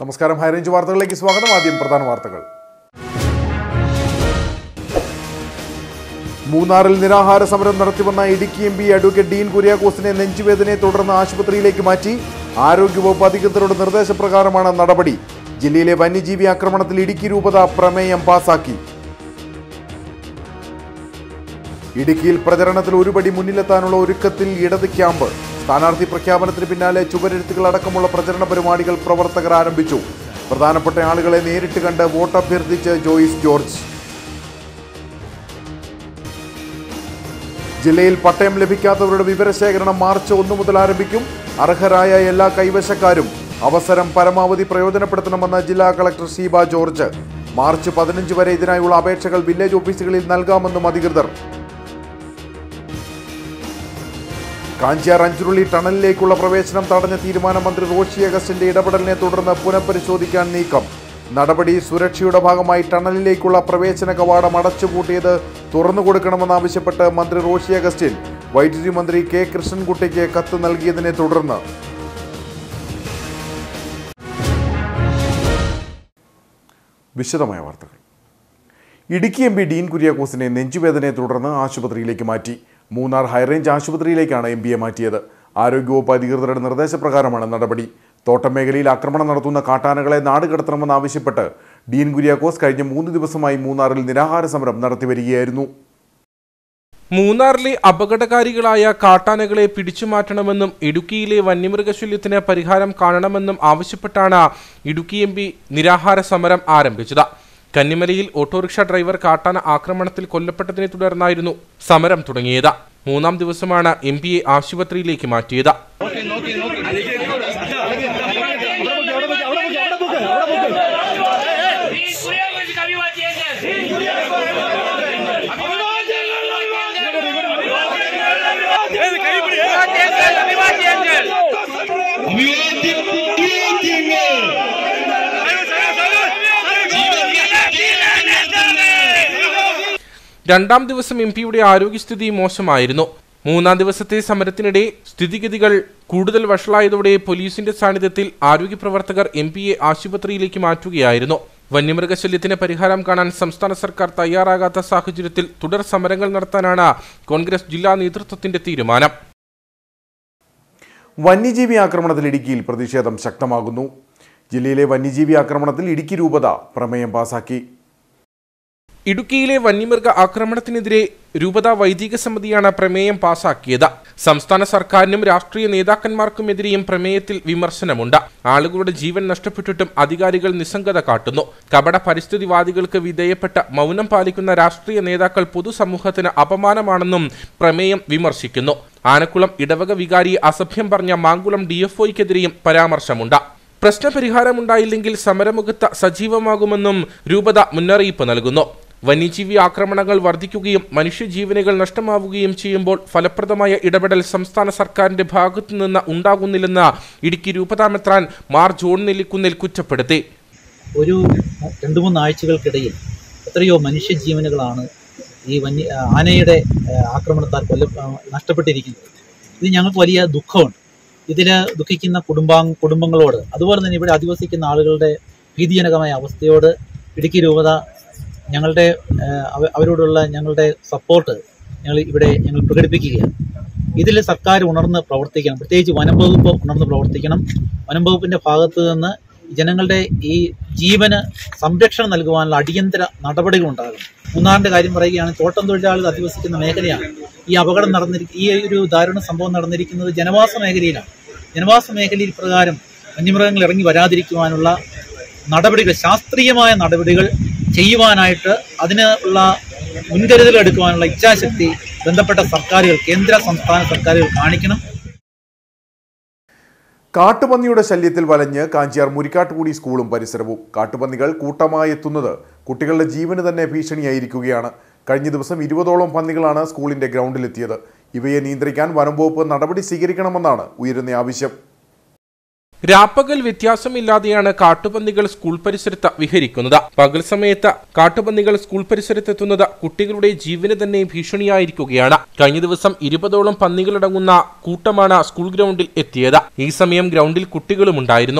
നമസ്കാരം, ഹൈറേഞ്ച് വാർത്തകളിലേക്ക് സ്വാഗതം. ആദ്യം പ്രധാന വാർത്തകൾ. മൂന്നാറിൽ നിരാഹാര സമരം നടത്തിവന്ന Idukki M P advocate Dean കുര്യാക്കോസിനെ നെഞ്ചുവേദനയെ തുടർന്ന് ആശുപത്രിയിലേക്ക് മാറ്റി. ആരോഗ്യവകുപ്പ് അധികൃതരുടെ നിർദ്ദേശപ്രകാരമാണ് നടപടി. ജില്ലയിലെ വന്യജീവി ആക്രമണത്തിൽ ഇടുക്കി രൂപത പ്രമേയം പാസാക്കി. ഇടുക്കിയിൽ പ്രചരണത്തിൽ ഒരുപടി മുന്നിലെത്താനുള്ള ഒരുക്കത്തിൽ ഇടത് ക്യാമ്പ്. സ്ഥാനാർത്ഥി പ്രഖ്യാപനത്തിന് പിന്നാലെ ചുവരെഴുത്തുകൾ അടക്കമുള്ള പ്രചരണ പരിപാടികൾ പ്രവർത്തകർ ആരംഭിച്ചു. പ്രധാനപ്പെട്ട ആളുകളെ നേരിട്ട് കണ്ട് വോട്ട് അഭ്യർത്ഥിച്ച് ജോയിസ് ജോർജ്. ജില്ലയിൽ പട്ടയം ലഭിക്കാത്തവരുടെ വിവരശേഖരണം മാർച്ച് 1 മുതൽ ആരംഭിക്കും. അർഹരായ എല്ലാ കൈവശക്കാരും അവസരം പരമാവധി പ്രയോജനപ്പെടുത്തണമെന്ന് ജില്ലാ കളക്ടർ ഷീബ ജോർജ്. മാർച്ച് 15 വരെ ഇതിനായുള്ള അപേക്ഷകൾ വില്ലേജ് ഓഫീസുകളിൽ നൽകാമെന്നും അധികൃതർ. കാഞ്ചിയാർ അഞ്ചുരുളി ടണലിലേക്കുള്ള പ്രവേശനം തടഞ്ഞ തീരുമാനം മന്ത്രി റോഷി അഗസ്റ്റിന്റെ ഇടപെടലിനെ തുടർന്ന് പുനഃപരിശോധിക്കാൻ നീക്കം. നടപടി സുരക്ഷയുടെ ഭാഗമായി ടണലിലേക്കുള്ള പ്രവേശന കവാടം അടച്ചുപൂട്ടിയത് തുറന്നുകൊടുക്കണമെന്നാവശ്യപ്പെട്ട് മന്ത്രി റോഷി അഗസ്റ്റിൻ വൈദ്യുതി മന്ത്രി കെ കൃഷ്ണൻകുട്ടിക്ക് കത്ത് നൽകിയതിനെ തുടർന്ന്. വിശദമായ വാർത്തകൾ. ഇടുക്കി എം പി ഡീൻ കുര്യാക്കോസിനെ നെഞ്ചുവേദനയെ തുടർന്ന് ആശുപത്രിയിലേക്ക് മാറ്റി. മൂന്നാർ ഹൈറേഞ്ച് ആശുപത്രിയിലേക്കാണ് എം പിയെ മാറ്റിയത്. ആരോഗ്യവകുപ്പ് അധികൃതരുടെ നിർദ്ദേശപ്രകാരമാണ് നടപടി. തോട്ടം മേഖലയിൽ ആക്രമണം നടത്തുന്ന കാട്ടാനകളെ നാടുകടത്തണമെന്നാവശ്യപ്പെട്ട് ഡീൻ കുര്യാക്കോസ് കഴിഞ്ഞ 3 ദിവസമായി മൂന്നാറിൽ നിരാഹാര സമരം നടത്തിവരികയായിരുന്നു. മൂന്നാറിലെ അപകടകാരികളായ കാട്ടാനകളെ പിടിച്ചുമാറ്റണമെന്നും ഇടുക്കിയിലെ വന്യമൃഗശല്യത്തിന് പരിഹാരം കാണണമെന്നും ആവശ്യപ്പെട്ടാണ് ഇടുക്കി എം പി നിരാഹാര സമരം ആരംഭിച്ചത്. കന്നിമലയിൽ ഓട്ടോറിക്ഷ ഡ്രൈവർ കാട്ടാന ആക്രമണത്തിൽ കൊല്ലപ്പെട്ടതിനെ തുടർന്നായിരുന്നു സമരം തുടങ്ങിയത്. 3-ാം ദിവസമാണ് എം പിയെ ആശുപത്രിയിലേക്ക് മാറ്റിയത്. രണ്ടാം ദിവസം എം പിയുടെ ആരോഗ്യസ്ഥിതി മോശമായിരുന്നു. 3-ാം ദിവസത്തെ സമരത്തിനിടെ സ്ഥിതിഗതികൾ കൂടുതൽ വഷളായതോടെ പോലീസിന്റെ സാന്നിധ്യത്തിൽ ആരോഗ്യ പ്രവർത്തകർ എം പിയെ ആശുപത്രിയിലേക്ക് മാറ്റുകയായിരുന്നു. വന്യമൃഗശല്യത്തിന് പരിഹാരം കാണാൻ സംസ്ഥാന സർക്കാർ തയ്യാറാകാത്ത സാഹചര്യത്തിൽ തുടർ സമരങ്ങൾ നടത്താനാണ് കോൺഗ്രസ് ജില്ലാ നേതൃത്വത്തിന്റെ തീരുമാനം. വന്യജീവി ആക്രമണത്തിൽ ഇടുക്കിയിൽ പ്രതിഷേധം ശക്തമാകുന്നു. ജില്ലയിലെ വന്യജീവി ആക്രമണത്തിൽ ഇടുക്കി രൂപത പ്രമേയം പാസാക്കി. ഇടുക്കിയിലെ വന്യമൃഗ ആക്രമണത്തിനെതിരെ രൂപത വൈദിക സമിതിയാണ് പ്രമേയം പാസാക്കിയത്. സംസ്ഥാന സർക്കാരിനും രാഷ്ട്രീയ നേതാക്കന്മാർക്കുമെതിരെയും പ്രമേയത്തിൽ വിമർശനമുണ്ട്. ആളുകളുടെ ജീവൻ നഷ്ടപ്പെട്ടിട്ടും അധികാരികൾ നിസ്സംഗത കാട്ടുന്നു. കപട പരിസ്ഥിതിവാദികൾക്ക് വിധേയപ്പെട്ട മൗനം പാലിക്കുന്ന രാഷ്ട്രീയ നേതാക്കൾ പൊതുസമൂഹത്തിന് അപമാനമാണെന്നും പ്രമേയം വിമർശിക്കുന്നു. ആനക്കുളം ഇടവക വികാരിയെ അസഭ്യം പറഞ്ഞ മാങ്കുളം DFOയ്ക്കെതിരെയും പരാമർശമുണ്ട്. പ്രശ്നപരിഹാരമുണ്ടായില്ലെങ്കിൽ സമരമുഖത്ത് സജീവമാകുമെന്നും രൂപത മുന്നറിയിപ്പ് നൽകുന്നു. വന്യജീവി ആക്രമണങ്ങൾ വർദ്ധിക്കുകയും മനുഷ്യജീവനുകൾ നഷ്ടമാവുകയും ചെയ്യുമ്പോൾ ഫലപ്രദമായ ഇടപെടൽ സംസ്ഥാന സർക്കാരിന്റെ ഭാഗത്തുനിന്ന് ഉണ്ടാകുന്നില്ലെന്ന് ഇടുക്കി രൂപതാ മെത്രാൻ മാർ ജോൺ നെല്ലിക്കുന്നിൽ കുറ്റപ്പെടുത്തി. ഒരു 2-3 ആഴ്ചകൾക്കിടയിൽ എത്രയോ മനുഷ്യജീവനുകളാണ് ഈ ആനയുടെ ആക്രമണത്താൽ നഷ്ടപ്പെട്ടിരിക്കുന്നത്. ഇത് ഞങ്ങൾക്ക് വലിയ ദുഃഖമുണ്ട്. ഇതിൽ ദുഃഖിക്കുന്ന കുടുംബങ്ങളോട്, അതുപോലെ തന്നെ ഇവിടെ അധിവസിക്കുന്ന ആളുകളുടെ ഭീതിജനകമായ അവസ്ഥയോട് ഇടുക്കി രൂപത അവരോടുള്ള ഞങ്ങളുടെ സപ്പോർട്ട് ഞങ്ങൾ പ്രകടിപ്പിക്കുകയാണ്. ഇതിൽ സർക്കാർ ഉണർന്ന് പ്രവർത്തിക്കണം. പ്രത്യേകിച്ച് വനം വകുപ്പ് ഉണർന്ന് പ്രവർത്തിക്കണം. വനം വകുപ്പിൻ്റെ ഭാഗത്തു നിന്ന് ജനങ്ങളുടെ ഈ ജീവന് സംരക്ഷണം നൽകുവാനുള്ള അടിയന്തര നടപടികൾ ഉണ്ടാകണം. മൂന്നാറിൻ്റെ കാര്യം പറയുകയാണെങ്കിൽ തോട്ടം തൊഴിലാളികൾ അധിവസിക്കുന്ന മേഖലയാണ്. ഈ അപകടം ഈ ഒരു ദാരുണ സംഭവം നടന്നിരിക്കുന്നത് ജനവാസ മേഖലയിലാണ്. ജനവാസ മേഖലയിൽ പ്രകാരം വന്യമൃഗങ്ങൾ ഇറങ്ങി വരാതിരിക്കുവാനുള്ള നടപടികൾ, ശാസ്ത്രീയമായ നടപടികൾ ചെയ്യുവാനായിട്ട് അതിനുള്ള മുൻകരുതൽ എടുക്കുവാനുള്ള ഇച്ഛാശക്തി ബന്ധപ്പെട്ട സർക്കാരുകൾ, കേന്ദ്ര സംസ്ഥാന സർക്കാരുകൾ കാണിക്കണം. കാട്ടുപന്നിയുടെ ശല്യത്തിൽ വലഞ്ഞ് കാഞ്ചിയാർ മുരിക്കാട്ടുകുടി സ്കൂളും പരിസരവും. കാട്ടുപന്നികൾ കൂട്ടമായി എത്തുന്നത് കുട്ടികളുടെ ജീവന് തന്നെ ഭീഷണിയായിരിക്കുകയാണ്. കഴിഞ്ഞ ദിവസം 20ഓളം പന്നികളാണ് സ്കൂളിന്റെ ഗ്രൗണ്ടിലെത്തിയത്. ഇവയെ നിയന്ത്രിക്കാൻ വനം വകുപ്പ് നടപടി സ്വീകരിക്കണമെന്നാണ് ഉയരുന്ന ആവശ്യം. രാപ്പകൽ വ്യത്യാസമില്ലാതെയാണ് കാട്ടുപന്നികൾ സ്കൂൾ പരിസരത്ത് വിഹരിക്കുന്നത്. പകൽ സമയത്ത് കാട്ടുപന്നികൾ സ്കൂൾ പരിസരത്തെത്തുന്നത് കുട്ടികളുടെ ജീവന് തന്നെ ഭീഷണിയായിരിക്കുകയാണ്. കഴിഞ്ഞ ദിവസം 20ഓളം പന്നികളടങ്ങുന്ന കൂട്ടമാണ് സ്കൂൾ ഗ്രൗണ്ടിൽ എത്തിയത്. ഈ സമയം ഗ്രൗണ്ടിൽ കുട്ടികളുമുണ്ടായിരുന്നു.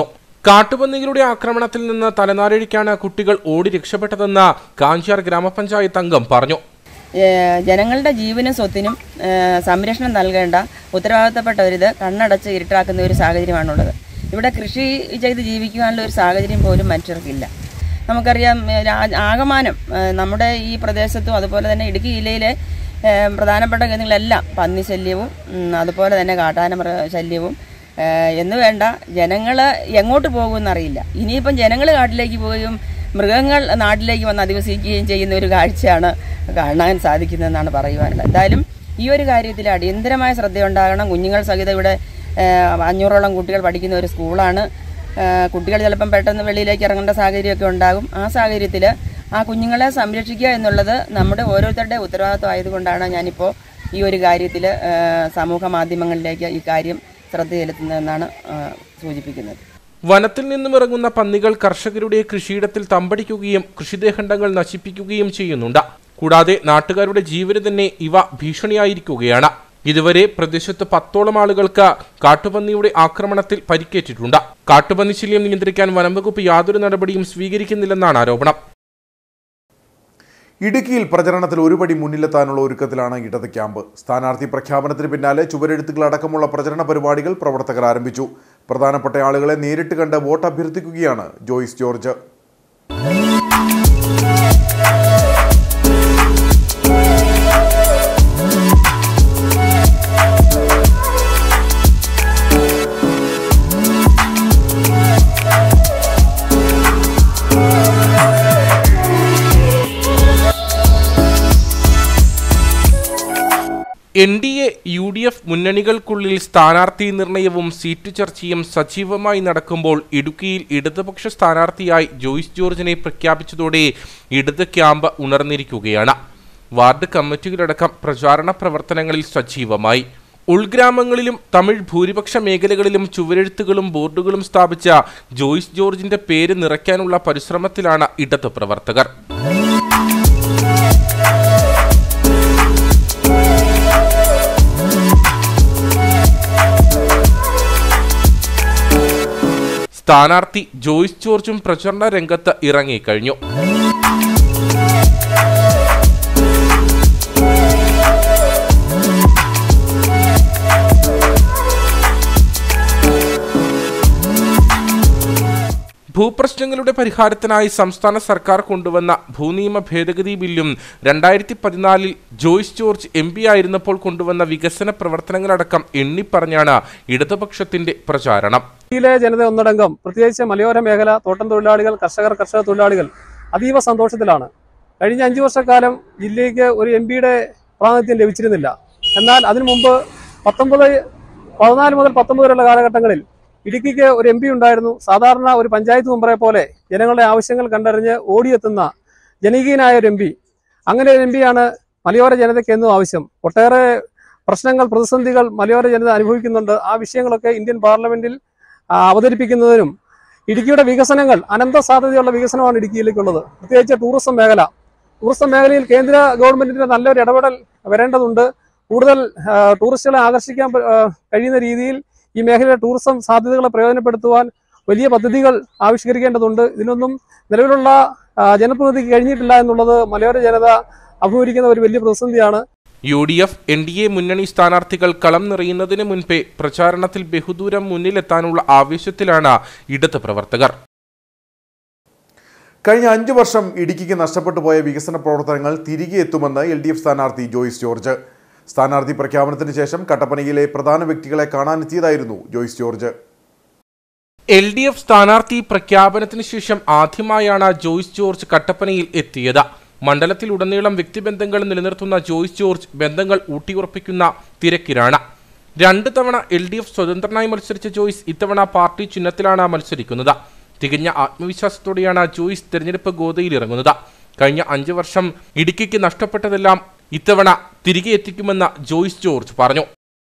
കാട്ടുപന്നികളുടെ ആക്രമണത്തിൽ നിന്ന് തലനാരിഴയ്ക്കാണ് കുട്ടികൾ ഓടി രക്ഷപ്പെട്ടതെന്ന് കാഞ്ചിയാർ ഗ്രാമപഞ്ചായത്ത് അംഗം പറഞ്ഞു. ജനങ്ങളുടെ ജീവനും സ്വത്തിനും സംരക്ഷണം നൽകേണ്ട ഉത്തരവാദിത്തപ്പെട്ടവരിത് കണ്ണടച്ച് ഇരുട്ടാക്കുന്ന ഒരു സാഹചര്യമാണുള്ളത്. ഇവിടെ കൃഷി ചെയ്ത് ജീവിക്കാനുള്ള ഒരു സാഹചര്യം പോലും മനുഷ്യർക്കില്ല. നമുക്കറിയാം, ആകമാനം നമ്മുടെ ഈ പ്രദേശത്തും അതുപോലെ തന്നെ ഇടുക്കി ജില്ലയിലെ പ്രധാനപ്പെട്ട കേന്ദ്രങ്ങളെല്ലാം പന്നി ശല്യവും അതുപോലെ തന്നെ കാട്ടാന ശല്യവും എന്ന് വേണ്ട ജനങ്ങൾ എങ്ങോട്ട് പോകുമെന്നറിയില്ല. ഇനിയിപ്പം ജനങ്ങൾ കാട്ടിലേക്ക് പോവുകയും മൃഗങ്ങൾ നാട്ടിലേക്ക് വന്ന് അധിവസിക്കുകയും ചെയ്യുന്ന ഒരു കാഴ്ചയാണ് കാണാൻ സാധിക്കുന്നതെന്നാണ് പറയുവാനുള്ളത്. എന്തായാലും ഈ ഒരു കാര്യത്തിൽ അടിയന്തരമായ ശ്രദ്ധയുണ്ടാകണം. കുഞ്ഞുങ്ങൾ സഹിതം ഇവിടെ 500ഓളം കുട്ടികൾ പഠിക്കുന്ന ഒരു സ്കൂളാണ്. കുട്ടികൾ ചിലപ്പം പെട്ടെന്ന് വെളിയിലേക്ക് ഇറങ്ങേണ്ട സാഹചര്യമൊക്കെ ഉണ്ടാകും. ആ സാഹചര്യത്തിൽ ആ കുഞ്ഞുങ്ങളെ സംരക്ഷിക്കുക എന്നുള്ളത് നമ്മുടെ ഓരോരുത്തരുടെ ഉത്തരവാദിത്വം ആയതുകൊണ്ടാണ് ഞാനിപ്പോൾ ഈ ഒരു കാര്യത്തിൽ സമൂഹ മാധ്യമങ്ങളിലേക്ക് ഈ കാര്യം ശ്രദ്ധ ചെലുത്തുന്നതെന്നാണ് സൂചിപ്പിക്കുന്നത്. വനത്തിൽ നിന്നും ഇറങ്ങുന്ന പന്നികൾ കർഷകരുടെ കൃഷിയിടത്തിൽ തമ്പടിക്കുകയും കൃഷിദേഹണ്ഡങ്ങൾ നശിപ്പിക്കുകയും ചെയ്യുന്നുണ്ട്. കൂടാതെ നാട്ടുകാരുടെ ജീവന് തന്നെ ഇവ ഭീഷണിയായിരിക്കുകയാണ്. ഇതുവരെ പ്രദേശത്ത് 10ഓളം ആളുകൾക്ക് കാട്ടുപന്നിയുടെ ആക്രമണത്തിൽ പരിക്കേറ്റിട്ടുണ്ട്. കാട്ടുപന്നി ശല്യം നിയന്ത്രിക്കാൻ വനംവകുപ്പ് യാതൊരു നടപടിയും സ്വീകരിക്കുന്നില്ലെന്നാണ് ആരോപണം. ഇടുക്കിയിൽ പ്രചരണത്തിൽ ഒരുപടി മുന്നിലെത്താനുള്ള ഒരുക്കത്തിലാണ് ഇടത് ക്യാമ്പ്. സ്ഥാനാർത്ഥി പ്രഖ്യാപനത്തിന് പിന്നാലെ ചുവരെഴുത്തുകളടക്കമുള്ള പ്രചരണ പരിപാടികൾ പ്രവർത്തകർ ആരംഭിച്ചു. പ്രധാനപ്പെട്ട ആളുകളെ നേരിട്ട് കണ്ട് വോട്ട് അഭ്യർത്ഥിക്കുകയാണ് ജോയ്സ് ജോർജ്. NDA UDF മുന്നണികൾക്കുള്ളിൽ സ്ഥാനാർത്ഥി നിർണയവും സീറ്റ് ചർച്ചയും സജീവമായി നടക്കുമ്പോൾ ഇടുക്കിയിൽ ഇടതുപക്ഷ സ്ഥാനാർത്ഥിയായി ജോയ്സ് ജോർജിനെ പ്രഖ്യാപിച്ചതോടെ ഇടത് ക്യാമ്പ് ഉണർന്നിരിക്കുകയാണ്. വാർഡ് കമ്മിറ്റികളടക്കം പ്രചാരണ പ്രവർത്തനങ്ങളിൽ സജീവമായി. ഉൾഗ്രാമങ്ങളിലും തമിഴ് ഭൂരിപക്ഷ മേഖലകളിലും ചുവരെഴുത്തുകളും ബോർഡുകളും സ്ഥാപിച്ച ജോയ്സ് ജോർജിന്റെ പേര് നിറയ്ക്കാനുള്ള പരിശ്രമത്തിലാണ് ഇടത് പ്രവർത്തകർ. സ്ഥാനാർത്ഥി ജോയ്സ് ജോർജും പ്രചരണ രംഗത്ത് ഇറങ്ങിക്കഴിഞ്ഞു. ഭൂപ്രശ്നങ്ങളുടെ പരിഹാരത്തിനായി സംസ്ഥാന സർക്കാർ കൊണ്ടുവന്ന ഭൂനിയമ ഭേദഗതി ബില്ലും 2014 ജോയ്സ് ജോർജ് MP ആയിരുന്നപ്പോൾ കൊണ്ടുവന്ന വികസന പ്രവർത്തനങ്ങളടക്കം എണ്ണിപ്പറഞ്ഞാണ് ഇടതുപക്ഷത്തിന്റെ പ്രചാരണം. ജില്ലയിലെ ജനത ഒന്നടങ്കം, പ്രത്യേകിച്ച് മലയോര മേഖല, തോട്ടം തൊഴിലാളികൾ, കർഷക തൊഴിലാളികൾ അതീവ സന്തോഷത്തിലാണ്. കഴിഞ്ഞ 5 വർഷക്കാലം ജില്ലയ്ക്ക് ഒരു MP-യുടെ പ്രാതിനിധ്യം ലഭിച്ചിരുന്നില്ല. എന്നാൽ അതിനു മുമ്പ് 14 മുതൽ 19 വരെയുള്ള കാലഘട്ടങ്ങളിൽ ഇടുക്കിക്ക് ഒരു MP ഉണ്ടായിരുന്നു. സാധാരണ ഒരു പഞ്ചായത്ത് മെമ്പറെ പോലെ ജനങ്ങളുടെ ആവശ്യങ്ങൾ കണ്ടറിഞ്ഞ് ഓടിയെത്തുന്ന ജനകീയനായ ഒരു MP. അങ്ങനെ ഒരു MP-യാണ് മലയോര ജനതയ്ക്ക് എന്നും ആവശ്യം. ഒട്ടേറെ പ്രശ്നങ്ങൾ, പ്രതിസന്ധികൾ മലയോര ജനത അനുഭവിക്കുന്നുണ്ട്. ആ വിഷയങ്ങളൊക്കെ ഇന്ത്യൻ പാർലമെന്റിൽ അവതരിപ്പിക്കുന്നതിനും ഇടുക്കിയുടെ വികസനങ്ങൾ, അനന്ത സാധ്യതയുള്ള വികസനമാണ് ഇടുക്കിയിലേക്കുള്ളത്. പ്രത്യേകിച്ച് ടൂറിസം മേഖലയിൽ കേന്ദ്ര ഗവൺമെന്റിന്റെ നല്ലൊരു ഇടപെടൽ വരേണ്ടതുണ്ട്. കൂടുതൽ ടൂറിസ്റ്റുകളെ ആകർഷിക്കാൻ കഴിയുന്ന രീതിയിൽ ഈ മേഖലയിലെ ടൂറിസം സാധ്യതകളെ പ്രയോജനപ്പെടുത്തുവാൻ വലിയ പദ്ധതികൾ ആവിഷ്കരിക്കേണ്ടതുണ്ട്. ഇതിനൊന്നും നിലവിലുള്ള ജനപ്രതിനിധിക്ക് കഴിഞ്ഞിട്ടില്ല എന്നുള്ളത് മലയോര ജനത അഭിമുഖീകരിക്കുന്ന ഒരു വലിയ പ്രതിസന്ധിയാണ്. UDF NDA മുന്നണി സ്ഥാനാർത്ഥികൾ കളം നിറയുന്നതിന് മുൻപേ പ്രചാരണത്തിൽ ബഹുദൂരം മുന്നിലെത്താനുള്ള ആവേശത്തിലാണ് ഇടത് പ്രവർത്തകർ. കഴിഞ്ഞ 5 വർഷം ഇടുക്കിക്ക് നഷ്ടപ്പെട്ടു പോയ വികസന പ്രവർത്തനങ്ങൾ തിരികെ എത്തുമെന്ന് LDF സ്ഥാനാർത്ഥി ജോയ്സ് ജോർജ്. സ്ഥാനാർത്ഥി പ്രഖ്യാപനത്തിന് ശേഷം കട്ടപ്പനയിലെ പ്രധാന വ്യക്തികളെ കാണാനെത്തിയതായിരുന്നു ജോയ്സ് ജോർജ്. LDF സ്ഥാനാർത്ഥി പ്രഖ്യാപനത്തിന് ശേഷം ആദ്യമായാണ് ജോയ്സ് ജോർജ് കട്ടപ്പനയിൽ എത്തിയത്. മണ്ഡലത്തിലുടനീളം വ്യക്തിബന്ധങ്ങൾ നിലനിർത്തുന്ന ജോയ്സ് ജോർജ് ബന്ധങ്ങൾ ഊട്ടിയുറപ്പിക്കുന്ന തിരക്കിലാണ്. 2 തവണ LDF സ്വതന്ത്രനായി മത്സരിച്ച ജോയ്സ് ഇത്തവണ പാർട്ടി ചിഹ്നത്തിലാണ് മത്സരിക്കുന്നത്. തികഞ്ഞ ആത്മവിശ്വാസത്തോടെയാണ് ജോയ്സ് തെരഞ്ഞെടുപ്പ് ഗോതയിൽ ഇറങ്ങുന്നത്. കഴിഞ്ഞ 5 വർഷം ഇടുക്കിക്ക് നഷ്ടപ്പെട്ടതെല്ലാം ഇത്തവണ തിരികെ എത്തിക്കുമെന്ന് ജോയ്സ് ജോർജ് പറഞ്ഞു.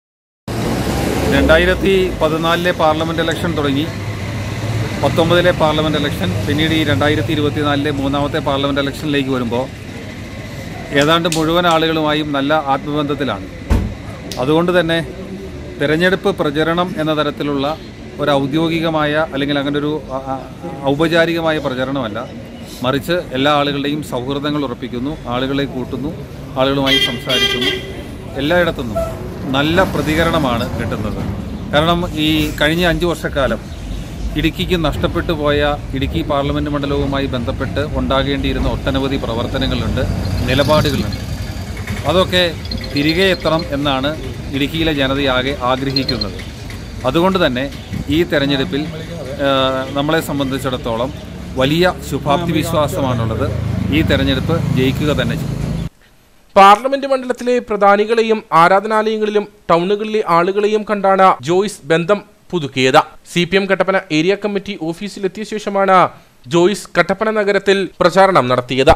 2014 പാർലമെന്റ് ഇലക്ഷൻ തുടങ്ങി, 19 പാർലമെന്റ് ഇലക്ഷൻ, പിന്നീട് ഈ 2024 മൂന്നാമത്തെ പാർലമെന്റ് ഇലക്ഷനിലേക്ക് വരുമ്പോൾ ഏതാണ്ട് മുഴുവൻ ആളുകളുമായും നല്ല ആത്മബന്ധത്തിലാണ്. അതുകൊണ്ട് തന്നെ തിരഞ്ഞെടുപ്പ് പ്രചരണം എന്ന തരത്തിലുള്ള ഒരു ഔദ്യോഗികമായ അല്ലെങ്കിൽ അങ്ങനെ ഒരു ഔപചാരികമായ പ്രചരണമല്ല, മറിച്ച് എല്ലാ ആളുകളുടെയും സൗഹൃദങ്ങൾ ഉറപ്പിക്കുന്നു, ആളുകളെ കൂട്ടുന്നു, ആളുകളുമായി സംസാരിക്കുന്നു. എല്ലായിടത്തുനിന്നും നല്ല പ്രതികരണമാണ് കിട്ടുന്നത്. കാരണം ഈ കഴിഞ്ഞ 5 വർഷക്കാലം ഇടുക്കിക്ക് നഷ്ടപ്പെട്ടു പോയ ഇടുക്കി പാർലമെൻറ്റ് മണ്ഡലവുമായി ബന്ധപ്പെട്ട് ഉണ്ടാകേണ്ടിയിരുന്ന ഒട്ടനവധി പ്രവർത്തനങ്ങളുണ്ട്, നിലപാടുകളുണ്ട്. അതൊക്കെ തിരികെ എത്തണം എന്നാണ് ഇടുക്കിയിലെ ജനതയാകെ ആഗ്രഹിക്കുന്നത്. അതുകൊണ്ട് തന്നെ ഈ തെരഞ്ഞെടുപ്പിൽ നമ്മളെ സംബന്ധിച്ചിടത്തോളം വലിയ ശുഭാപ്തി വിശ്വാസമാണുള്ളത്. ഈ തെരഞ്ഞെടുപ്പ് ജയിക്കുക തന്നെ ചെയ്യും. പാർലമെന്റ് മണ്ഡലത്തിലെ പ്രധാനികളെയും ആരാധനാലയങ്ങളിലും ടൗണുകളിലെ ആളുകളെയും കണ്ടാണ് ജോയ്സ് ബന്ധം പുതുക്കിയത്. CPM കട്ടപ്പന ഏരിയ കമ്മിറ്റി ഓഫീസിലെത്തിയ ശേഷമാണ് ജോയ്സ് കട്ടപ്പന നഗരത്തിൽ പ്രചാരണം നടത്തിയത്.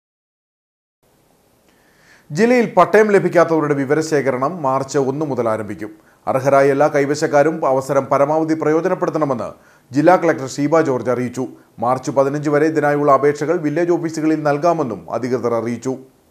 ജില്ലയിൽ പട്ടയം ലഭിക്കാത്തവരുടെ വിവരശേഖരണം മാർച്ച് 1 മുതൽ ആരംഭിക്കും. അർഹരായ എല്ലാ കൈവശക്കാരും അവസരം പരമാവധി പ്രയോജനപ്പെടുത്തണമെന്ന് ജില്ലാ കളക്ടർ ഷീബ ജോർജ് അറിയിച്ചു. മാർച്ച് 15 വരെ ഇതിനായുള്ള അപേക്ഷകൾ വില്ലേജ് ഓഫീസുകളിൽ നൽകാമെന്നും അധികൃതർ അറിയിച്ചു.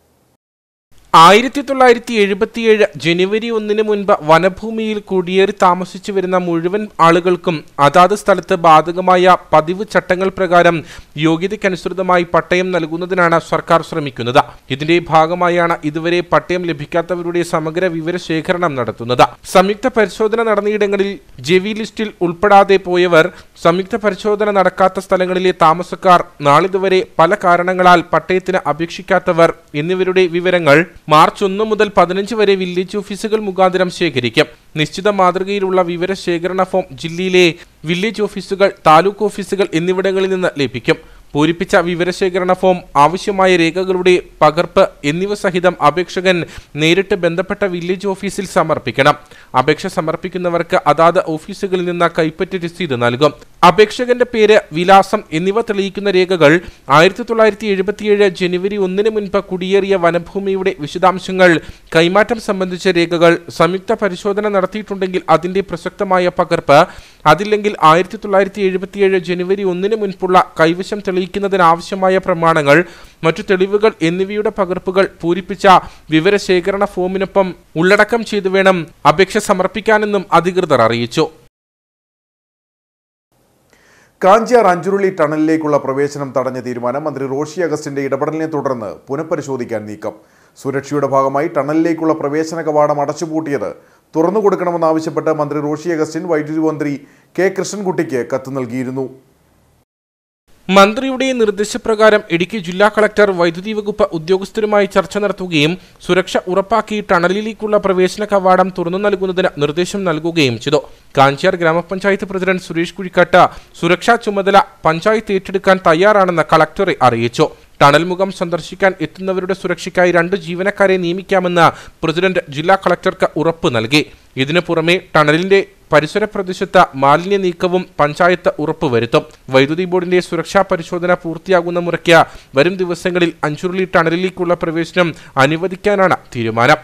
1977 ജനുവരി 1 മുൻപ് വനഭൂമിയിൽ കുടിയേറി താമസിച്ചു വരുന്ന മുഴുവൻ ആളുകൾക്കും അതാത് സ്ഥലത്ത് ബാധകമായ പതിവ് ചട്ടങ്ങൾ പ്രകാരം യോഗ്യതയ്ക്കനുസൃതമായി പട്ടയം നൽകുന്നതിനാണ് സർക്കാർ ശ്രമിക്കുന്നത്. ഇതിന്റെ ഭാഗമായാണ് ഇതുവരെ പട്ടയം ലഭിക്കാത്തവരുടെ സമഗ്ര വിവരശേഖരണം നടത്തുന്നത്. സംയുക്ത പരിശോധന നടന്നയിടങ്ങളിൽ ജെവി ലിസ്റ്റിൽ ഉൾപ്പെടാതെ പോയവർ, സംയുക്ത പരിശോധന നടക്കാത്ത സ്ഥലങ്ങളിലെ താമസക്കാർ, നാളിതുവരെ പല കാരണങ്ങളാൽ പട്ടയത്തിന് അപേക്ഷിക്കാത്തവർ എന്നിവരുടെ വിവരങ്ങൾ മാർച്ച് 1 മുതൽ 15 വരെ വില്ലേജ് ഓഫീസുകൾ മുഖാന്തരം ശേഖരിക്കും. നിശ്ചിത മാതൃകയിലുള്ള വിവരശേഖരണ ഫോം ജില്ലയിലെ വില്ലേജ് ഓഫീസുകൾ, താലൂക്ക് ഓഫീസുകൾ എന്നിവിടങ്ങളിൽ നിന്ന് ലഭിക്കും. പൂരിപ്പിച്ച വിവരശേഖരണ ഫോം, ആവശ്യമായ രേഖകളുടെ പകർപ്പ് എന്നിവ സഹിതം അപേക്ഷകൻ നേരിട്ട് ബന്ധപ്പെട്ട വില്ലേജ് ഓഫീസിൽ സമർപ്പിക്കണം. അപേക്ഷ സമർപ്പിക്കുന്നവർക്ക് അതാത് ഓഫീസുകളിൽ നിന്ന് കൈപ്പറ്റ് രസീത് നൽകും. അപേക്ഷകന്റെ പേര്, വിലാസം എന്നിവ തെളിയിക്കുന്ന രേഖകൾ, 1977 ജനുവരി 1 മുൻപ് കുടിയേറിയ വനഭൂമിയുടെ വിശദാംശങ്ങൾ, കൈമാറ്റം സംബന്ധിച്ച രേഖകൾ, സംയുക്ത പരിശോധന നടത്തിയിട്ടുണ്ടെങ്കിൽ അതിന്റെ പ്രസക്തമായ പകർപ്പ്, അതില്ലെങ്കിൽ 1977 ജനുവരി 1 മുൻപുള്ള കൈവശം തെളിയിക്കുന്നതിനാവശ്യമായ പ്രമാണങ്ങൾ, മറ്റു തെളിവുകൾ എന്നിവയുടെ പകർപ്പുകൾ പൂരിപ്പിച്ച വിവരശേഖരണ ഫോമിനൊപ്പം ഉള്ളടക്കം ചെയ്തു വേണം അപേക്ഷ സമർപ്പിക്കാനെന്നും അധികൃതർ അറിയിച്ചു. കാഞ്ചിയാർ അഞ്ചുരുളി ടണലിലേക്കുള്ള പ്രവേശനം തടഞ്ഞ തീരുമാനം മന്ത്രി റോഷി അഗസ്റ്റിന്റെ ഇടപെടലിനെ തുടർന്ന് പുനഃപരിശോധിക്കാൻ നീക്കം. സുരക്ഷയുടെ ഭാഗമായി ടണലിലേക്കുള്ള പ്രവേശന കവാടം അടച്ചുപൂട്ടിയത് തുറന്നു കൊടുക്കണമെന്നാവശ്യപ്പെട്ട് മന്ത്രി റോഷി അഗസ്റ്റിൻ വൈദ്യുതി മന്ത്രി കെ കൃഷ്ണൻകുട്ടിക്ക് കത്ത് നൽകിയിരുന്നു. മന്ത്രിയുടെ നിർദ്ദേശപ്രകാരം ഇടുക്കി ജില്ലാ കളക്ടർ വൈദ്യുതി വകുപ്പ് ഉദ്യോഗസ്ഥരുമായി ചർച്ച നടത്തുകയും സുരക്ഷ ഉറപ്പാക്കി ടണലിലേക്കുള്ള പ്രവേശന കവാടം തുറന്നു നൽകുന്നതിന് നിർദ്ദേശം നൽകുകയും ചെയ്തു. കാഞ്ചിയാർ ഗ്രാമപഞ്ചായത്ത് പ്രസിഡന്റ് സുരേഷ് കുഴിക്കാട്ട് സുരക്ഷാ ചുമതല പഞ്ചായത്ത് ഏറ്റെടുക്കാൻ തയ്യാറാണെന്ന് കളക്ടറെ അറിയിച്ചു. ടണൽ മുഖം സന്ദർശിക്കാൻ എത്തുന്നവരുടെ സുരക്ഷയ്ക്കായി 2 ജീവനക്കാരെ നിയമിക്കാമെന്ന് പ്രസിഡന്റ് ജില്ലാ കളക്ടർക്ക് ഉറപ്പ് നൽകി. ഇതിനു പുറമെ ടണലിന്റെ പരിസര പ്രദേശത്ത് മാലിന്യ നീക്കവും പഞ്ചായത്ത് ഉറപ്പുവരുത്തും. വൈദ്യുതി ബോർഡിന്റെ സുരക്ഷാ പരിശോധന പൂർത്തിയാകുന്ന മുറയ്ക്ക് വരും ദിവസങ്ങളിൽ അഞ്ചുരുളി ടണലിലേക്കുള്ള പ്രവേശനം അനുവദിക്കാനാണ് തീരുമാനം.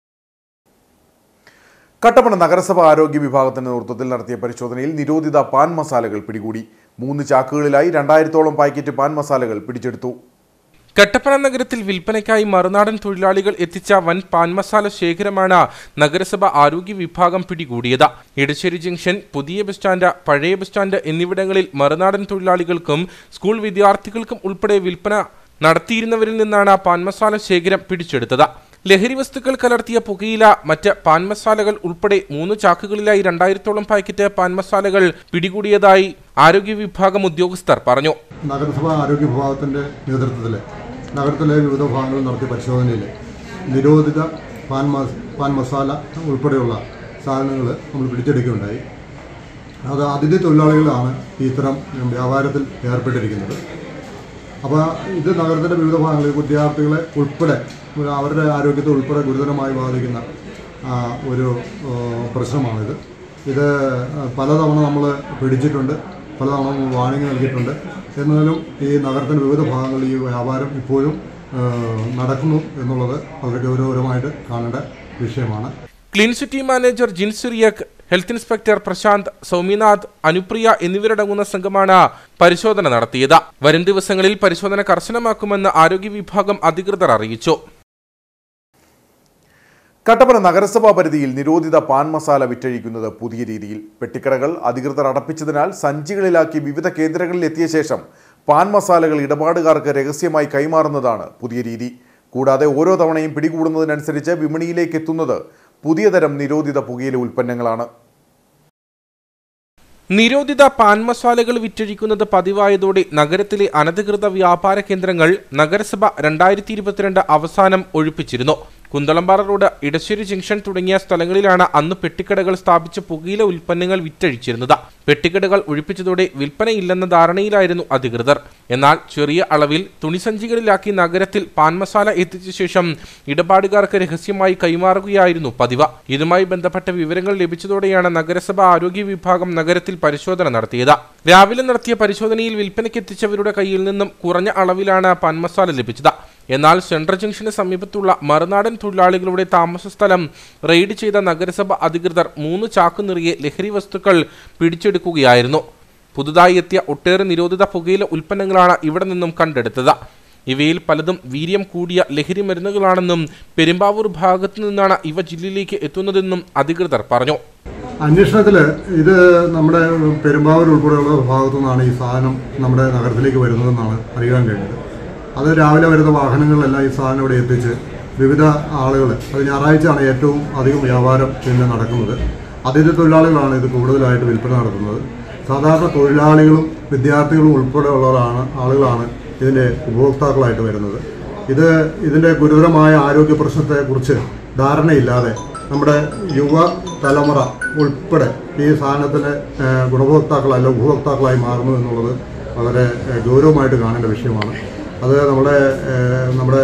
കട്ടപ്പന നഗരസഭ ആരോഗ്യ വിഭാഗത്തിന്റെ നേതൃത്വത്തിൽ നടത്തിയ പരിശോധനയിൽ നിരോധിത പാൻ മസാലകൾ പിടികൂടി. 3 ചാക്കുകളിലായി 2000-ഓളം പാക്കറ്റ് പാൻ മസാലകൾ പിടിച്ചെടുത്തു. കട്ടപ്പന നഗരത്തിൽ വിൽപ്പനയ്ക്കായി മറുനാടൻ തൊഴിലാളികൾ എത്തിച്ച വൻ പാൻ മസാല ശേഖരമാണ് നഗരസഭ ആരോഗ്യ വിഭാഗം പിടികൂടിയത്. ഇടശ്ശേരി ജംഗ്ഷൻ, പുതിയ ബസ് സ്റ്റാൻഡ്, പഴയ ബസ് സ്റ്റാൻഡ് എന്നിവിടങ്ങളിൽ മറുനാടൻ തൊഴിലാളികൾക്കും സ്കൂൾ വിദ്യാർത്ഥികൾക്കും ഉൾപ്പെടെ വിൽപ്പന നടത്തിയിരുന്നവരിൽ നിന്നാണ് പാൻ മസാല ശേഖരം പിടിച്ചെടുത്തത്. ലഹരി വസ്തുക്കൾ കലർത്തിയ പുകയില, മറ്റ് പാൻ മസാലകൾ ഉൾപ്പെടെ 3 ചാക്കുകളിലായി 2000-ഓളം പാക്കറ്റ് പാൻ മസാലകൾ പിടികൂടിയതായി ആരോഗ്യ വിഭാഗം ഉദ്യോഗസ്ഥർ പറഞ്ഞു. നഗരസഭ ആരോഗ്യ വിഭാഗത്തിന്റെ നേതൃത്വത്തിൽ നഗരത്തിലെ വിവിധ ഭാഗങ്ങളിൽ നടത്തിയ പരിശോധനയിൽ നിരോധിത പാൻ മസാല ഉൾപ്പെടെയുള്ള സാധനങ്ങൾ നമ്മൾ പിടിച്ചെടുക്കുകയുണ്ടായി. അത് അതിഥി തൊഴിലാളികളാണ് ഇത്തരം വ്യാപാരത്തിൽ ഏർപ്പെട്ടിരിക്കുന്നത്. അപ്പോൾ ഇത് നഗരത്തിൻ്റെ വിവിധ ഭാഗങ്ങളിൽ വിദ്യാർത്ഥികളെ ഉൾപ്പെടെ അവരുടെ ആരോഗ്യത്തെ ഉൾപ്പെടെ ഗുരുതരമായി ബാധിക്കുന്ന ഒരു പ്രശ്നമാണിത്. ഇത് പലതവണ നമ്മൾ പിടിച്ചിട്ടുണ്ട്, പലതവണ വാണിംഗ് നൽകിയിട്ടുണ്ട്. എന്നാലും ഈ നഗരത്തിൻ്റെ വിവിധ ഭാഗങ്ങളിൽ ഈ വ്യാപാരം ഇപ്പോഴും നടക്കുന്നു എന്നുള്ളത് വളരെ ഗൗരവപരമായിട്ട് കാണേണ്ട വിഷയമാണ്. Clean city manager Jin Cyriac, health inspector Prashanth, Soumyanath, Anupriya എന്നിവരടങ്ങുന്ന സംഘമാണ് പരിശോധന നടത്തിയത്. വരും ദിവസങ്ങളിൽ പരിശോധന കർശനമാക്കുമെന്ന് ആരോഗ്യ വിഭാഗം അധികൃതർ അറിയിച്ചു. കട്ടപ്പന നഗരസഭാ പരിധിയിൽ നിരോധിത പാൻ മസാല വിറ്റഴിക്കുന്നത് പുതിയ രീതിയിൽ. പെട്ടിക്കടകൾ അധികൃതർ അടപ്പിച്ചതിനാൽ സഞ്ചികളിലാക്കി വിവിധ കേന്ദ്രങ്ങളിൽ എത്തിയ ശേഷം പാൻ മസാലകൾ ഇടപാടുകാർക്ക് രഹസ്യമായി കൈമാറുന്നതാണ് പുതിയ രീതി. കൂടാതെ ഓരോ തവണയും പിടികൂടുന്നതിനനുസരിച്ച് വിപണിയിലേക്ക് എത്തുന്നത് പുതിയ തരം നിരോധിത പുകയില ഉൽപ്പന്നങ്ങളാണ്. നിരോധിത പാൻ മസാലകൾ വിറ്റഴിക്കുന്നത് പതിവായതോടെ നഗരത്തിലെ അനധികൃത വ്യാപാര കേന്ദ്രങ്ങൾ നഗരസഭ 2022 അവസാനം ഒഴിപ്പിച്ചിരുന്നു. കുന്തളംപാറ റോഡ്, ഇടശ്ശേരി ജംഗ്ഷൻ തുടങ്ങിയ സ്ഥലങ്ങളിലാണ് അന്ന് പെട്ടിക്കടകൾ സ്ഥാപിച്ച് പുകയില ഉൽപ്പന്നങ്ങൾ വിറ്റഴിച്ചിരുന്നത്. പെട്ടിക്കടകൾ ഒഴിപ്പിച്ചതോടെ വിൽപ്പനയില്ലെന്ന ധാരണയിലായിരുന്നു അധികൃതർ. എന്നാൽ ചെറിയ അളവിൽ തുണിസഞ്ചികളിലാക്കി നഗരത്തിൽ പാൻ മസാല എത്തിച്ച ശേഷം ഇടപാടുകാർക്ക് രഹസ്യമായി കൈമാറുകയായിരുന്നു പതിവ്. ഇതുമായി ബന്ധപ്പെട്ട വിവരങ്ങൾ ലഭിച്ചതോടെയാണ് നഗരസഭ ആരോഗ്യ വിഭാഗം നഗരത്തിൽ പരിശോധന നടത്തിയത്. രാവിലെ നടത്തിയ പരിശോധനയിൽ വിൽപ്പനയ്ക്കെത്തിച്ചവരുടെ കയ്യിൽ നിന്നും കുറഞ്ഞ അളവിലാണ് പാൻ മസാല ലഭിച്ചത്. എന്നാൽ സെൻട്രൽ ജംഗ്ഷന് സമീപത്തുള്ള മറുനാടൻ തൊഴിലാളികളുടെ താമസ സ്ഥലം റെയ്ഡ് ചെയ്ത നഗരസഭ അധികൃതർ 3 ചാക്ക് നിറയെ ലഹരി വസ്തുക്കൾ പിടിച്ചെടുക്കുകയായിരുന്നു. പുതുതായി എത്തിയ ഒട്ടേറെ നിരോധിത പുകയില ഉൽപ്പന്നങ്ങളാണ് ഇവിടെ നിന്നും കണ്ടെടുത്തത്. ഇവയിൽ പലതും വീര്യം കൂടിയ ലഹരി മരുന്നുകളാണെന്നും പെരുമ്പാവൂർ ഭാഗത്തു നിന്നാണ് ഇവ ജില്ലയിലേക്ക് എത്തുന്നതെന്നും അധികൃതർ പറഞ്ഞു. അന്വേഷണത്തിൽ ഇത് നമ്മുടെ പെരുമ്പാവൂർ ഉൾപ്പെടെയുള്ള ഭാഗത്തു നിന്നാണ് ഈ സാധനം നമ്മുടെ നഗരത്തിലേക്ക് വരുന്നതെന്നാണ് അറിയാൻ കഴിഞ്ഞത്. അത് രാവിലെ വരുന്ന വാഹനങ്ങളിലെല്ലാം ഈ സാധനം ഇവിടെ എത്തിച്ച് വിവിധ ആളുകൾ, അത് ഞായറാഴ്ചയാണ് ഏറ്റവും അധികം വ്യാപാരം പിന്നെ നടക്കുന്നത്. അതിഥി തൊഴിലാളികളാണ് ഇത് കൂടുതലായിട്ട് വിൽപ്പന നടത്തുന്നത്. സാധാരണ തൊഴിലാളികളും വിദ്യാർത്ഥികളും ഉൾപ്പെടെയുള്ളവരാണ് ആളുകളാണ് ഇതിൻ്റെ ഉപഭോക്താക്കളായിട്ട് വരുന്നത്. ഇതിൻ്റെ ഗുരുതരമായ ആരോഗ്യ പ്രശ്നത്തെക്കുറിച്ച് ധാരണയില്ലാതെ നമ്മുടെ യുവ തലമുറ ഉൾപ്പെടെ ഈ സാധനത്തിൻ്റെ ഗുണഭോക്താക്കളല്ല ഉപഭോക്താക്കളായി മാറുന്നു എന്നുള്ളത് വളരെ ഗൗരവമായിട്ട് കാണേണ്ട വിഷയമാണ്. അത് നമ്മുടെ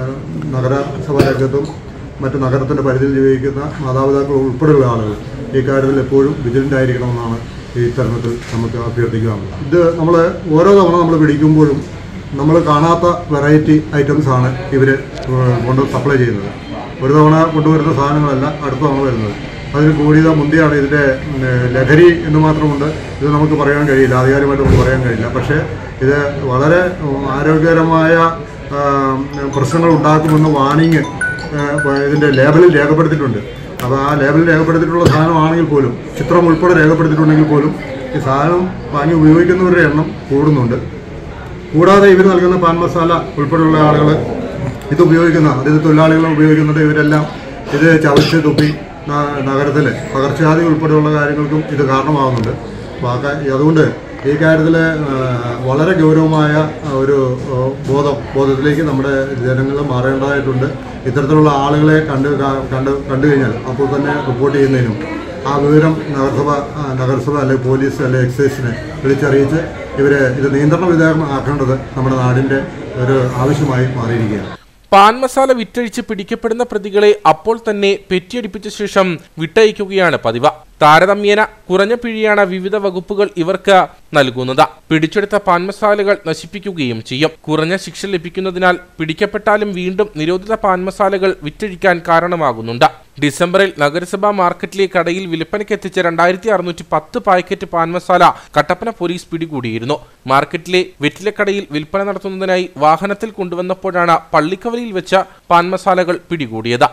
നഗരസഭാ രംഗത്തും മറ്റ് നഗരത്തിൻ്റെ പരിധിയിൽ ജീവിക്കുന്ന മാതാപിതാക്കൾ ഉൾപ്പെടെയുള്ള ആളുകൾ ഈ കാര്യത്തിൽ എപ്പോഴും വിജിലൻ്റ് ആയിരിക്കണമെന്നാണ് ഈ തരുണത്തിൽ നമുക്ക് അഭ്യർത്ഥിക്കാറുള്ളത്. ഇത് നമ്മൾ ഓരോ തവണ നമ്മൾ പിടിക്കുമ്പോഴും നമ്മൾ കാണാത്ത വെറൈറ്റി ഐറ്റംസാണ് ഇവർ കൊണ്ട് സപ്ലൈ ചെയ്യുന്നത്. ഒരു തവണ കൊണ്ടുവരുന്ന സാധനങ്ങളല്ല അടുത്ത തവണ വരുന്നത്. അതിന് കൂടിയ മുന്തിയാണ് ഇതിൻ്റെ ലഹരി എന്ന് മാത്രമുണ്ട്. ഇത് നമുക്ക് പറയാൻ കഴിയില്ല, ആധികാരികമായിട്ട് നമുക്ക് പറയാൻ കഴിയില്ല. പക്ഷേ ഇത് വളരെ ആരോഗ്യകരമായ പ്രശ്നങ്ങൾ ഉണ്ടാക്കുമെന്ന് വാണിംഗ് ഇതിൻ്റെ ലേബലിൽ രേഖപ്പെടുത്തിയിട്ടുണ്ട്. അപ്പോൾ ആ ലേബലിൽ രേഖപ്പെടുത്തിയിട്ടുള്ള സാധനമാണെങ്കിൽ പോലും, ചിത്രം ഉൾപ്പെടെ രേഖപ്പെടുത്തിയിട്ടുണ്ടെങ്കിൽ പോലും ഈ സാധനം വാങ്ങി ഉപയോഗിക്കുന്നവരുടെ എണ്ണം കൂടുന്നുണ്ട്. കൂടാതെ ഇവർ നൽകുന്ന പാൻ മസാല ഉൾപ്പെടെയുള്ള ആളുകൾ ഇത് ഉപയോഗിക്കുന്ന അതിഥി തൊഴിലാളികൾ ഉപയോഗിക്കുന്നത് ഇവരെല്ലാം ഇത് ചവച്ച് തുപ്പി നഗരത്തിൽ പകർച്ചവ്യാധി ഉൾപ്പെടെയുള്ള കാര്യങ്ങൾക്കും ഇത് കാരണമാകുന്നുണ്ട്. അതുകൊണ്ട് ഈ കാര്യത്തിൽ വളരെ ഗൗരവമായ ഒരു ബോധത്തിലേക്ക് നമ്മുടെ ജനങ്ങൾ മാറേണ്ടതായിട്ടുണ്ട്. ഇത്തരത്തിലുള്ള ആളുകളെ കണ്ടു കഴിഞ്ഞാൽ അപ്പോൾ തന്നെ റിപ്പോർട്ട് ചെയ്യുന്നതിനും ആ വിവരം നഗരസഭ അല്ലെങ്കിൽ പോലീസ് അല്ലെങ്കിൽ എക്സൈസിനെ വിളിച്ചറിയിച്ച് ഇത് നിയന്ത്രണ വിധേയമാക്കേണ്ടത് നമ്മുടെ നാടിൻ്റെ ഒരു ആവശ്യമായി മാറിയിരിക്കുകയാണ്. പാൻ മസാല വിറ്റഴിച്ച് പിടിക്കപ്പെടുന്ന പ്രതികളെ അപ്പോൾ തന്നെ പെറ്റിയടിപ്പിച്ച ശേഷം വിട്ടയക്കുകയാണ് പതിവ്. താരതമ്യേന കുറഞ്ഞ പിഴയാണ് വിവിധ വകുപ്പുകൾ ഇവർക്ക് നൽകുന്നത്. പിടിച്ചെടുത്ത പാൻ മസാലകൾ നശിപ്പിക്കുകയും ചെയ്യും. കുറഞ്ഞ ശിക്ഷ ലഭിക്കുന്നതിനാൽ പിടിക്കപ്പെട്ടാലും വീണ്ടും നിരോധിത പാൻ മസാലകൾ വിറ്റഴിക്കാൻ കാരണമാകുന്നുണ്ട്. ഡിസംബറിൽ നഗരസഭാ മാർക്കറ്റിലെ കടയിൽ വിൽപ്പനയ്ക്കെത്തിച്ച 2610 പാക്കറ്റ് പാൻ മസാല കട്ടപ്പന പോലീസ് പിടികൂടിയിരുന്നു. മാർക്കറ്റിലെ വെറ്റിലക്കടയിൽ വിൽപ്പന നടത്തുന്നതിനായി വാഹനത്തിൽ കൊണ്ടുവന്നപ്പോഴാണ് പള്ളിക്കവലിയിൽ വെച്ച പാൻ മസാലകൾ പിടികൂടിയത്.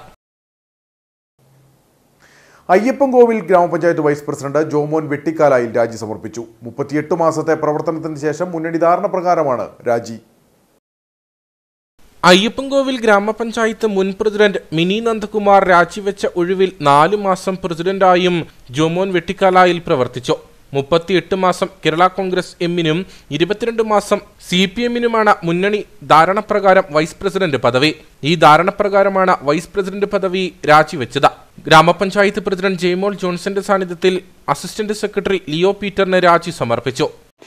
അയ്യപ്പൻകോവിൽ ഗ്രാമപഞ്ചായത്ത് വൈസ് പ്രസിഡന്റ് ജോമോൻ വെട്ടിക്കാലായിൽ രാജി സമർപ്പിച്ചു. 38 മാസത്തെ പ്രവർത്തനത്തിന് ശേഷം മുന്നണി ധാരണ പ്രകാരമാണ് രാജി. അയ്യപ്പൻകോവിൽ ഗ്രാമപഞ്ചായത്ത് മുൻ പ്രസിഡന്റ് മിനി നന്ദകുമാർ രാജിവെച്ച ഒഴിവിൽ 4 മാസം പ്രസിഡന്റായും ജോമോൻ വെട്ടിക്കാലായിൽ പ്രവർത്തിച്ചു. 38 മാസം കേരള കോൺഗ്രസ് എമ്മിനും 22 മാസം CPM-നുമാണ് മുന്നണി ധാരണപ്രകാരം വൈസ് പ്രസിഡന്റ് പദവി. ഈ ധാരണപ്രകാരമാണ് വൈസ് പ്രസിഡന്റ് പദവി രാജിവെച്ചത്. ഗ്രാമപഞ്ചായത്ത് പ്രസിഡന്റ് ജെയ്മോൾ ജോൺസന്റെ സാന്നിധ്യത്തിൽ അസിസ്റ്റന്റ് സെക്രട്ടറി ലിയോ പീറ്ററിന് രാജി സമർപ്പിച്ചു.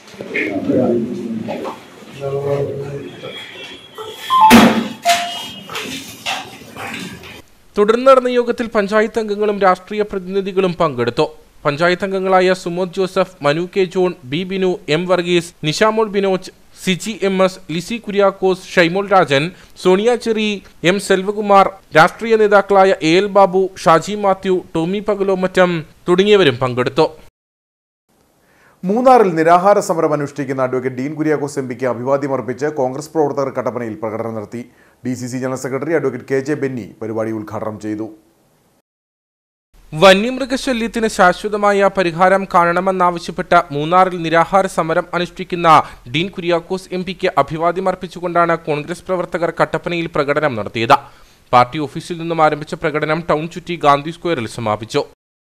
തുടർന്ന് നടന്ന യോഗത്തിൽ പഞ്ചായത്ത് അംഗങ്ങളും രാഷ്ട്രീയ പ്രതിനിധികളും പങ്കെടുത്തു. പഞ്ചായത്ത് അംഗങ്ങളായ Sumod Joseph, Manu K John, B Binu, M Varghese, Nishamol Binoj, Siji MS, Lissy Kuriakose, Shaimol Rajan, Sonia Cherry, M Selvakumar, രാഷ്ട്രീയ നേതാക്കളായ AL ബാബു, ഷാജി മാത്യു, ടോമി പകലോമറ്റം തുടങ്ങിയവരും പങ്കെടുത്തു. മൂന്നാറിൽ നിരാഹാര സമരം അനുഷ്ഠിക്കുന്ന അഡ്വക്കേറ്റ് ഡീൻ കുര്യാക്കോസ് MPക്ക് അഭിവാദ്യം അർപ്പിച്ച് കോൺഗ്രസ് പ്രവർത്തകർ കട്ടപ്പനയിൽ പ്രകടനം നടത്തി. DCC general secretary advocate KJ Benny പരിപാടി ഉദ്ഘാടനം ചെയ്തു. വന്യമൃഗശല്യത്തിന് ശാശ്വതമായ പരിഹാരം കാണണമെന്നാവശ്യപ്പെട്ട് മൂന്നാറിൽ നിരാഹാര സമരം അനുഷ്ഠിക്കുന്ന ഡീൻ കുര്യാക്കോസ് എംപിക്ക് അഭിവാദ്യമർപ്പിച്ചുകൊണ്ടാണ് കോൺഗ്രസ് പ്രവർത്തകർ കട്ടപ്പനയിൽ പ്രകടനം നടത്തിയത്. പാർട്ടി ഓഫീസിൽ നിന്നും ആരംഭിച്ച പ്രകടനം ടൗൺ ചുറ്റി ഗാന്ധി സ്ക്വയറിൽ സമാപിച്ചു.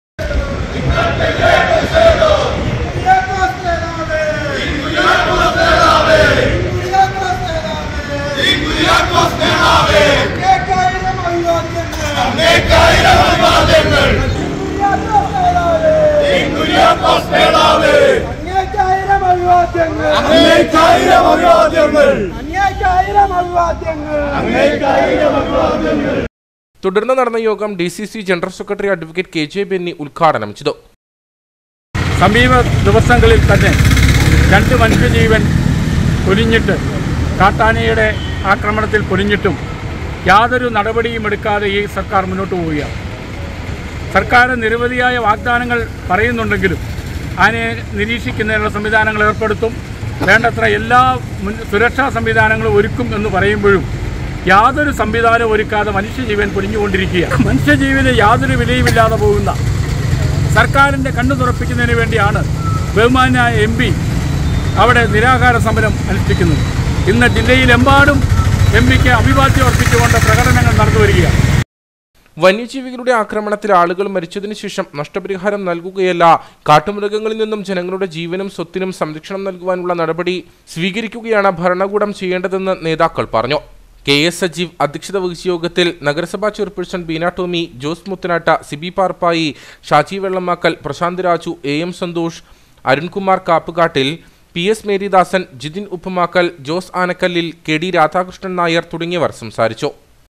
തുടർന്ന് നടന്ന യോഗം DCC general secretary advocate KJ Benny ഉദ്ഘാടനം ചെയ്തു. സമീപ ദിവസങ്ങളിൽ തന്നെ 2 മനുഷ്യജീവൻ പൊലിഞ്ഞിട്ട്, കാട്ടാനയുടെ ആക്രമണത്തിൽ പൊലിഞ്ഞിട്ടും യാതൊരു നടപടിയും എടുക്കാതെ ഈ സർക്കാർ മുന്നോട്ട് പോവുകയാണ്. സർക്കാർ നിരവധിയായ വാഗ്ദാനങ്ങൾ പറയുന്നുണ്ടെങ്കിലും ആനയെ നിരീക്ഷിക്കുന്നതിനുള്ള സംവിധാനങ്ങൾ ഏർപ്പെടുത്തും, വേണ്ടത്ര എല്ലാ സുരക്ഷാ സംവിധാനങ്ങളും ഒരുക്കും എന്ന് പറയുമ്പോഴും യാതൊരു സംവിധാനം ഒരുക്കാതെ മനുഷ്യജീവൻ പൊലിഞ്ഞുകൊണ്ടിരിക്കുകയാണ്. മനുഷ്യജീവന് യാതൊരു വിലയുമില്ലാതെ പോകുന്ന സർക്കാരിൻ്റെ കണ്ണു തുറപ്പിക്കുന്നതിന് വേണ്ടിയാണ് ബഹുമാനായ MP അവിടെ നിരാഹാര സമരം അനുഷ്ഠിക്കുന്നത്. ഇന്ന് ജില്ലയിലെമ്പാടും MPക്ക് അഭിവാദ്യം അർപ്പിച്ചുകൊണ്ട് പ്രകടനങ്ങൾ നടന്നുവരികയാണ്. വന്യജീവികളുടെ ആക്രമണത്തിൽ ആളുകൾ മരിച്ചതിനു ശേഷം നഷ്ടപരിഹാരം നൽകുകയല്ല, കാട്ടുമൃഗങ്ങളിൽ നിന്നും ജനങ്ങളുടെ ജീവനും സ്വത്തിനും സംരക്ഷണം നൽകുവാനുള്ള നടപടി സ്വീകരിക്കുകയാണ് ഭരണകൂടം ചെയ്യേണ്ടതെന്ന് നേതാക്കൾ പറഞ്ഞു. KS സജീവ് അധ്യക്ഷത വഹിച്ച യോഗത്തിൽ നഗരസഭാ chairperson Beena Tomy, Jose Muthanatta, Sibi Parppayi, Shaji Vellamakkal, Prashanth Raju, AM Santhosh, Arunkumar Kappukattil, PS Maridasan, Jithin Uppumakkal, Jose Anakkallil, KD Radhakrishnan Nair തുടങ്ങിയവർ സംസാരിച്ചു.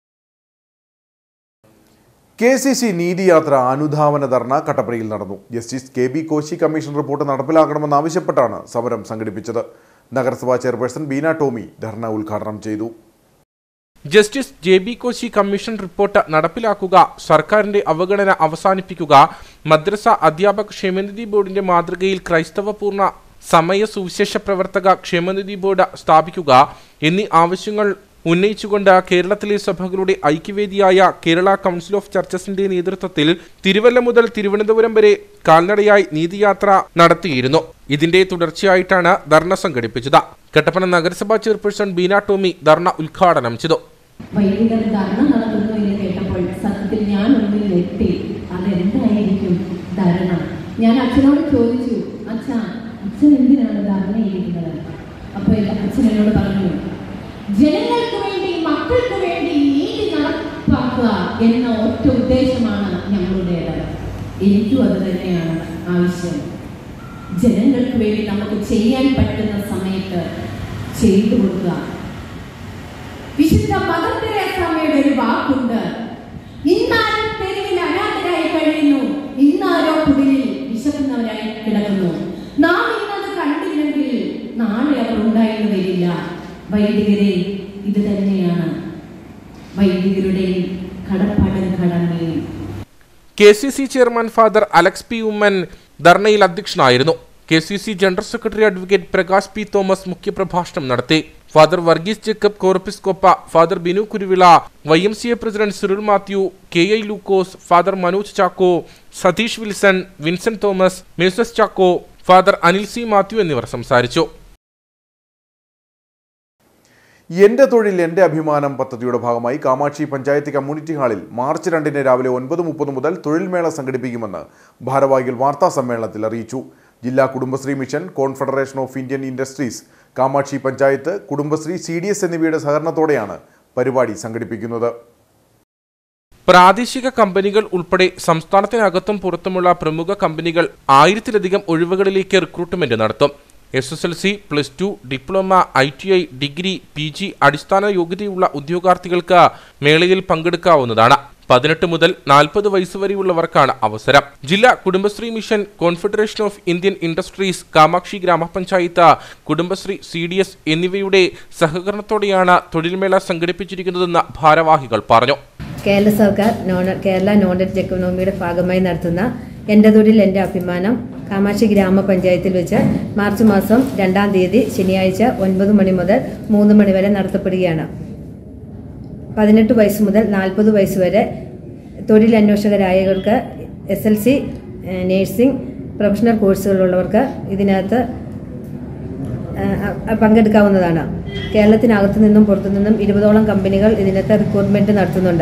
KCC നീതിയാത്ര അനുധാവന ധർണ കട്ടപ്പനയിൽ നടന്നു. Justice KB Koshy commission report നടപ്പിലാക്കണമെന്നാവശ്യപ്പെട്ടാണ് സമരം സംഘടിപ്പിച്ചത്. നഗരസഭാ ചെയർപേഴ്സൺ ബീന ടോമി ധർണ ഉദ്ഘാടനം ചെയ്തു. Justice JB Koshy commission report നടപ്പിലാക്കുക, സർക്കാരിന്റെ അവഗണന അവസാനിപ്പിക്കുക, മദ്രസ അധ്യാപക ക്ഷേമനിധി ബോർഡിന്റെ മാതൃകയിൽ ക്രൈസ്തവ പൂർണ്ണ സമയ സുവിശേഷ പ്രവർത്തക ക്ഷേമനിധി ബോർഡ് സ്ഥാപിക്കുക എന്നീ ആവശ്യങ്ങൾ ഉന്നയിച്ചുകൊണ്ട് കേരളത്തിലെ സഭകളുടെ ഐക്യവേദിയായ കേരള കൗൺസിൽ ഓഫ് ചർച്ചസിന്റെ നേതൃത്വത്തിൽ തിരുവല്ല മുതൽ തിരുവനന്തപുരം വരെ കാൽനടയായി നീതിയാത്ര നടത്തിയിരുന്നു. ഇതിന്റെ തുടർച്ചയായിട്ടാണ് ധർണ സംഘടിപ്പിച്ചത്. കട്ടപ്പന നഗരസഭാ ചെയർപേഴ്സൺ ബീന ടോമി ധർണ ഉദ്ഘാടനം ചെയ്തു. വൈദികർ ധർണ നടത്തുന്നു എന്ന് കേട്ടപ്പോൾ സത്യത്തിൽ ഞാൻ ഒന്നിൽ എത്തി, അതെന്തായിരിക്കും ധർണ? ഞാൻ അച്ഛനോട് ചോദിച്ചു, അച്ഛൻ എന്തിനാണ് ധർണ ചെയ്യുന്നത്? അപ്പോൾ അച്ഛൻ എന്നോട് പറഞ്ഞു, ജനങ്ങൾക്ക് വേണ്ടി, മക്കൾക്ക് വേണ്ടി നീതി നടപ്പാക്കുക എന്ന ഒറ്റ ഉദ്ദേശമാണ് ഞങ്ങളുടേത്. എനിക്കും അത് തന്നെയാണ് ആവശ്യം. ജനങ്ങൾക്ക് വേണ്ടി നമുക്ക് ചെയ്യാൻ പറ്റുന്ന സമയത്ത് ചെയ്തു കൊടുക്കുക. വിശുദ്ധ മദർ തെരേസയുടെ ഒരു വാക്കുണ്ട്, ഇന്നാരും തെരുവിൽ അനാഥരായി കഴിയുന്നു, ഇന്നാരോ കുടിലിൽ വിശക്കുന്നവരായി കിടക്കുന്നു. നാം ഇന്നത് കണ്ടില്ലെങ്കിൽ നാളെ അവർ ഉണ്ടായെന്ന് വരില്ല. വൈദികരെ, ഇത് തന്നെയാണ് വൈദികരുടെയും കടപ്പാടും കടമയും. KCC chairman father Alex P. Oommen ധർണയിൽ അധ്യക്ഷനായിരുന്നു. KCC general secretary advocate Prakash P. Thomas മുഖ്യപ്രഭാഷണം നടത്തി. ഫാദർ വർഗീസ് ജേക്കബ് കോർപ്പിസ്കോപ്പ, father Binu Kuruvilla, YMCA president Cyril Mathew, KI Lukose, father Manoj Chacko, Satheesh Wilson, Vincent Thomas, മേസസ് ചാക്കോ, ഫാദർ അനിൽ C. മാത്യു എന്നിവർ സംസാരിച്ചു. എന്റെ തൊഴിൽ എന്റെ അഭിമാനം പദ്ധതിയുടെ ഭാഗമായി കാമാക്ഷി പഞ്ചായത്ത് കമ്മ്യൂണിറ്റി ഹാളിൽ മാർച്ച് 2 രാവിലെ 9:30 മുതൽ തൊഴിൽമേള സംഘടിപ്പിക്കുമെന്ന് ഭാരവാഹികൾ വാർത്താ സമ്മേളനത്തിൽ അറിയിച്ചു. ജില്ലാ Kudumbashree mission, confederation of Indian industries, Kamakshi panchayat, Kudumbashree, CDS എന്നിവയുടെ സഹകരണത്തോടെയാണ് പരിപാടി സംഘടിപ്പിക്കുന്നത്. പ്രാദേശിക കമ്പനികൾ ഉൾപ്പെടെ സംസ്ഥാനത്തിനകത്തും പുറത്തുമുള്ള പ്രമുഖ കമ്പനികൾ 1000-ലധികം ഒഴിവുകളിലേക്ക് റിക്രൂട്ട്മെന്റ് നടത്തും. SSLC, +2, diploma, ITI, degree, PG അടിസ്ഥാന യോഗ്യതയുള്ള ഉദ്യോഗാർത്ഥികൾക്ക് മേളയിൽ പങ്കെടുക്കാവുന്നതാണ്. 18 മുതൽ 40 വയസ്സ് വരെയുള്ളവർക്കാണ് അവസരം. ജില്ലാ Kudumbashree mission, confederation of Indian industries, Kamakshi ഗ്രാമപഞ്ചായത്ത്, കുടുംബശ്രീ, CDS എന്നിവയുടെ സഹകരണത്തോടെയാണ് തൊഴിൽമേള സംഘടിപ്പിച്ചിരിക്കുന്നതെന്ന് ഭാരവാഹികൾ പറഞ്ഞു. കേരള സർക്കാർ കേരള നോളജ് എക്കോണമിയുടെ ഭാഗമായി നടത്തുന്ന എൻ്റെ തൊഴിൽ എൻ്റെ അഭിമാനം കാമാക്ഷി ഗ്രാമപഞ്ചായത്തിൽ വെച്ച് മാർച്ച് മാസം 2-ാം തീയതി ശനിയാഴ്ച 9 മണി മുതൽ 3 മണി വരെ നടത്തപ്പെടുകയാണ്. 18 വയസ്സ് മുതൽ 40 വയസ്സ് വരെ തൊഴിലന്വേഷകരായവർക്ക് SLC, നേഴ്സിംഗ്, പ്രൊഫഷണൽ കോഴ്സുകളുള്ളവർക്ക് ഇതിനകത്ത് പങ്കെടുക്കാവുന്നതാണ്. കേരളത്തിനകത്തു നിന്നും പുറത്തു നിന്നും 20ഓളം കമ്പനികൾ ഇതിനകത്ത് റിക്രൂട്ട്മെന്റ് നടത്തുന്നുണ്ട്.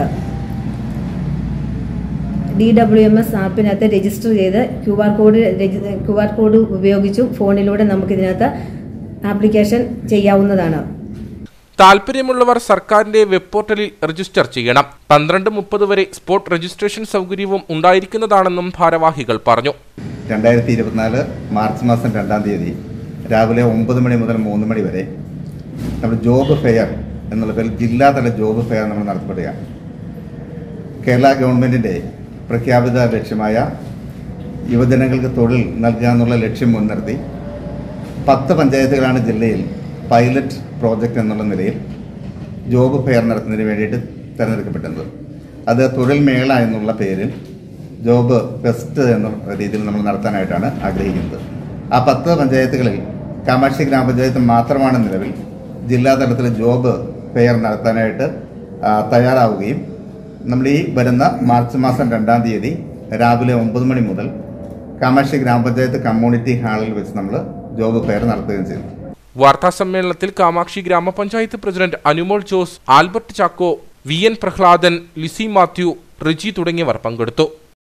DWMS ആപ്പിനകത്ത് രജിസ്റ്റർ ചെയ്ത് QR കോഡ് ഉപയോഗിച്ചും ഫോണിലൂടെ നമുക്ക് ഇതിനകത്ത് ആപ്ലിക്കേഷൻ ചെയ്യാവുന്നതാണ്. താൽപര്യമുള്ളവർ സർക്കാരിന്റെ വെബ് പോർട്ടലിൽ രജിസ്റ്റർ ചെയ്യണം. 12:30 വരെ സ്പോട്ട് രജിസ്ട്രേഷൻ സൗകര്യവും ഉണ്ടായിരിക്കുന്നതാണെന്നും ഭാരവാഹികൾ പറഞ്ഞു. 2024 മാർച്ച് മാസം 2-ാം തീയതി രാവിലെ 9 മണി മുതൽ 3 മണി വരെ നമ്മൾ ജോബ് ഫെയർ എന്നുള്ള പേരിൽ ജില്ലാതല ജോബ് ഫെയർ നമ്മൾ നടത്തപ്പെടുകയാണ്. കേരള ഗവൺമെൻറ്റിൻ്റെ പ്രഖ്യാപിത ലക്ഷ്യമായ യുവജനങ്ങൾക്ക് തൊഴിൽ നൽകുക എന്നുള്ള ലക്ഷ്യം മുൻനിർത്തി 10 പഞ്ചായത്തുകളാണ് ജില്ലയിൽ പൈലറ്റ് പ്രോജക്റ്റ് എന്നുള്ള നിലയിൽ ജോബ് ഫെയർ നടത്തുന്നതിന് വേണ്ടിയിട്ട് തിരഞ്ഞെടുക്കപ്പെട്ടത്. അത് തൊഴിൽ മേള എന്നുള്ള പേരിൽ ജോബ് ഫെസ്റ്റ് എന്ന രീതിയിൽ നമ്മൾ നടത്താനായിട്ടാണ് ആഗ്രഹിക്കുന്നത്. ആ 10 പഞ്ചായത്തുകളിൽ കാമാക്ഷി ഗ്രാമപഞ്ചായത്ത് മാത്രമാണ് നിലവിൽ ജില്ലാതലത്തിൽ ജോബ് ഫെയർ നടത്താനായിട്ട് തയ്യാറാവുകയും നമ്മൾ ഈ വരുന്ന മാർച്ച് മാസം 2-ാം തീയതി രാവിലെ 9 മണി മുതൽ കാമാക്ഷി ഗ്രാമപഞ്ചായത്ത് കമ്മ്യൂണിറ്റി ഹാളിൽ വെച്ച് നമ്മൾ ജോബ് ഫെയർ നടത്തുകയും ചെയ്തു. വാർത്താ സമ്മേളനത്തിൽ കാമാക്ഷി ഗ്രാമപഞ്ചായത്ത് പ്രസിഡന്റ് അനുമോൾ ജോസ്, ആൽബർട്ട് ചാക്കോ, VN പ്രഹ്ലാദൻ, ലിസി മാത്യു, റിജി തുടങ്ങിയവർ പങ്കെടുത്തു.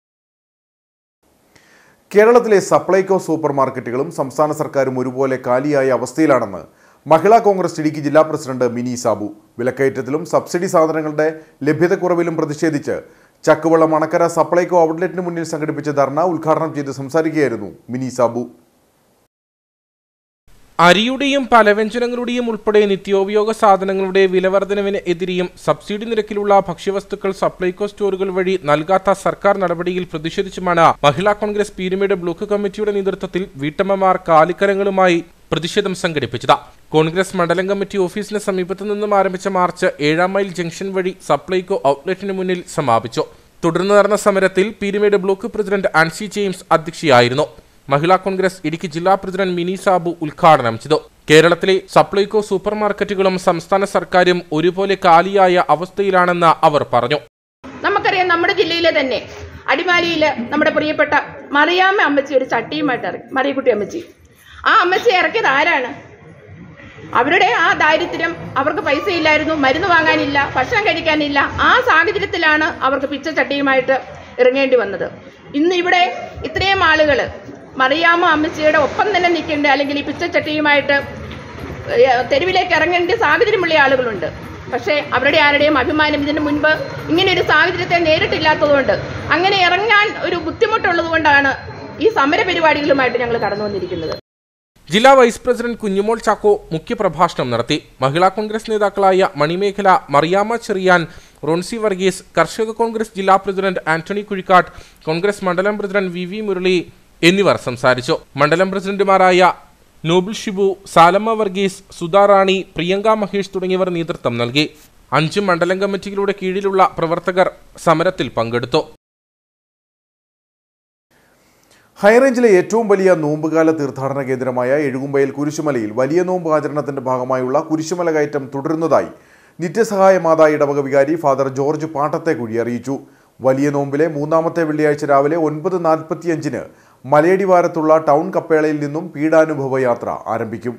കേരളത്തിലെ സപ്ലൈകോ സൂപ്പർ മാർക്കറ്റുകളും സംസ്ഥാന സർക്കാരും ഒരുപോലെ കാലിയായ അവസ്ഥയിലാണെന്ന് മഹിളാ കോൺഗ്രസ് ഇടുക്കി ജില്ലാ പ്രസിഡന്റ് മിനി സാബു. വിലക്കയറ്റത്തിലും സബ്സിഡി സാധനങ്ങളുടെ ലഭ്യതക്കുറവിലും പ്രതിഷേധിച്ച് ചക്കുവള്ളം അണക്കര സപ്ലൈകോ ഔട്ട്ലെറ്റിന് മുന്നിൽ സംഘടിപ്പിച്ച ധർണ ഉദ്ഘാടനം ചെയ്ത് സംസാരിക്കുകയായിരുന്നു മിനി സാബു. അരിയുടെയും പലവ്യഞ്ജനങ്ങളുടെയും ഉൾപ്പെടെ നിത്യോപയോഗ സാധനങ്ങളുടെ വിലവർധനവിന് എതിരെയും സബ്സിഡി നിരക്കിലുള്ള ഭക്ഷ്യവസ്തുക്കൾ സപ്ലൈകോ സ്റ്റോറുകൾ വഴി നൽകാത്ത സർക്കാർ നടപടിയിൽ പ്രതിഷേധിച്ചുമാണ് Mahila Congress Peermade block committee നേതൃത്വത്തിൽ വീട്ടമ്മമാർ കാലിക്കരങ്ങളുമായി പ്രതിഷേധം സംഘടിപ്പിച്ചത്. കോൺഗ്രസ് മണ്ഡലം കമ്മിറ്റി ഓഫീസിന് സമീപത്തു നിന്നും ആരംഭിച്ച മാർച്ച് 7-ാം മൈൽ ജംഗ്ഷൻ വഴി സപ്ലൈകോ ഔട്ട്ലെറ്റിന് മുന്നിൽ സമാപിച്ചു. തുടർന്ന് നടന്ന സമരത്തിൽ പീരുമേട് ബ്ലോക്ക് പ്രസിഡന്റ് ആൻസി ജെയിംസ് അധ്യക്ഷയായിരുന്നു. മഹിളാ കോൺഗ്രസ് ഇടുക്കി ജില്ലാ പ്രസിഡന്റ് മിനി സാബു ഉദ്ഘാടനം ചെയ്തു. കേരളത്തിലെ സപ്ലൈകോ സൂപ്പർ മാർക്കറ്റുകളും സംസ്ഥാന സർക്കാരും ഒരുപോലെ കാലിയായ അവസ്ഥയിലാണെന്ന് അവർ പറഞ്ഞു. നമുക്കറിയാം, നമ്മുടെ ജില്ലയിലെ തന്നെ അടിമാലിയിൽ നമ്മുടെ പ്രിയപ്പെട്ട മറിയാമ്മ അമ്മച്ചി ഒരു ചട്ടിയുമായിട്ട് ഇറങ്ങി. മറിയക്കുട്ടി അമ്മച്ചി, ആ അമ്മച്ചി ഇറക്കിയത് ആരാണ്? അവരുടെ ആ ദാരിദ്ര്യം, അവർക്ക് പൈസ ഇല്ലായിരുന്നു, മരുന്ന് വാങ്ങാനില്ല, ഭക്ഷണം കഴിക്കാനില്ല. ആ സാഹചര്യത്തിലാണ് അവർക്ക് പിച്ചച്ചട്ടിയുമായിട്ട് ഇറങ്ങേണ്ടി വന്നത്. ഇന്ന് ഇവിടെ ഇത്രയും ആളുകൾ മറിയാമ്മ അമ്മച്ചിയുടെ ഒപ്പം തന്നെ നിൽക്കേണ്ട, അല്ലെങ്കിൽ ഈ പിച്ചച്ചട്ടിയുമായിട്ട് തെരുവിലേക്ക് ഇറങ്ങേണ്ട സാഹചര്യമുള്ള ആളുകളുണ്ട്. പക്ഷേ അവരുടെ ആരുടെയും അഭിമാനം ഇതിനു മുൻപ് ഇങ്ങനെ ഒരു സാഹചര്യത്തെ നേരിട്ടില്ലാത്തതുകൊണ്ട്, അങ്ങനെ ഇറങ്ങാൻ ഒരു ബുദ്ധിമുട്ടുള്ളത് കൊണ്ടാണ് ഈ സമര പരിപാടികളുമായിട്ട് ഞങ്ങൾ കടന്നു വന്നിരിക്കുന്നത്. ജില്ലാ വൈസ് പ്രസിഡന്റ് കുഞ്ഞുമോൾ ചാക്കോ മുഖ്യപ്രഭാഷണം നടത്തി. മഹിളാ കോൺഗ്രസ് നേതാക്കളായ മണിമേഖല, മറിയാമ്മ ചെറിയാൻ, റോൺസി വർഗീസ്, കർഷക കോൺഗ്രസ് ജില്ലാ പ്രസിഡന്റ് ആന്റണി കുഴിക്കാട്ട്, കോൺഗ്രസ് മണ്ഡലം പ്രസിഡന്റ് VV മുരളി എന്നിവർ സംസാരിച്ചു. മണ്ഡലം പ്രസിഡന്റുമാരായ നോബിൾ ഷിബു, സാലമ്മ വർഗീസ്, സുധാ റാണി, പ്രിയങ്ക മഹേഷ് തുടങ്ങിയവർ നേതൃത്വം നൽകി. 5 മണ്ഡലം കമ്മിറ്റികളുടെ കീഴിലുള്ള പ്രവർത്തകർ സമരത്തിൽ പങ്കെടുത്തു. ഹൈറേഞ്ചിലെ ഏറ്റവും വലിയ നോമ്പുകാല തീർത്ഥാടന കേന്ദ്രമായ എഴുകുമ്പയിൽ കുരിശുമലയിൽ വലിയ നോമ്പ് ആചരണത്തിന്റെ ഭാഗമായുള്ള കുരിശുമല കയറ്റം തുടരുന്നതായി നിത്യസഹായ മാതാ ഇടവക വികാരി ഫാദർ ജോർജ് പാട്ടത്തെക്കുഴി അറിയിച്ചു. വലിയ നോമ്പിലെ 3-ാമത്തെ വെള്ളിയാഴ്ച രാവിലെ 9:45-ന് മലയടിവാരത്തുള്ള ടൗൺ കപ്പേളയിൽ നിന്നും പീഡാനുഭവ യാത്ര ആരംഭിക്കും.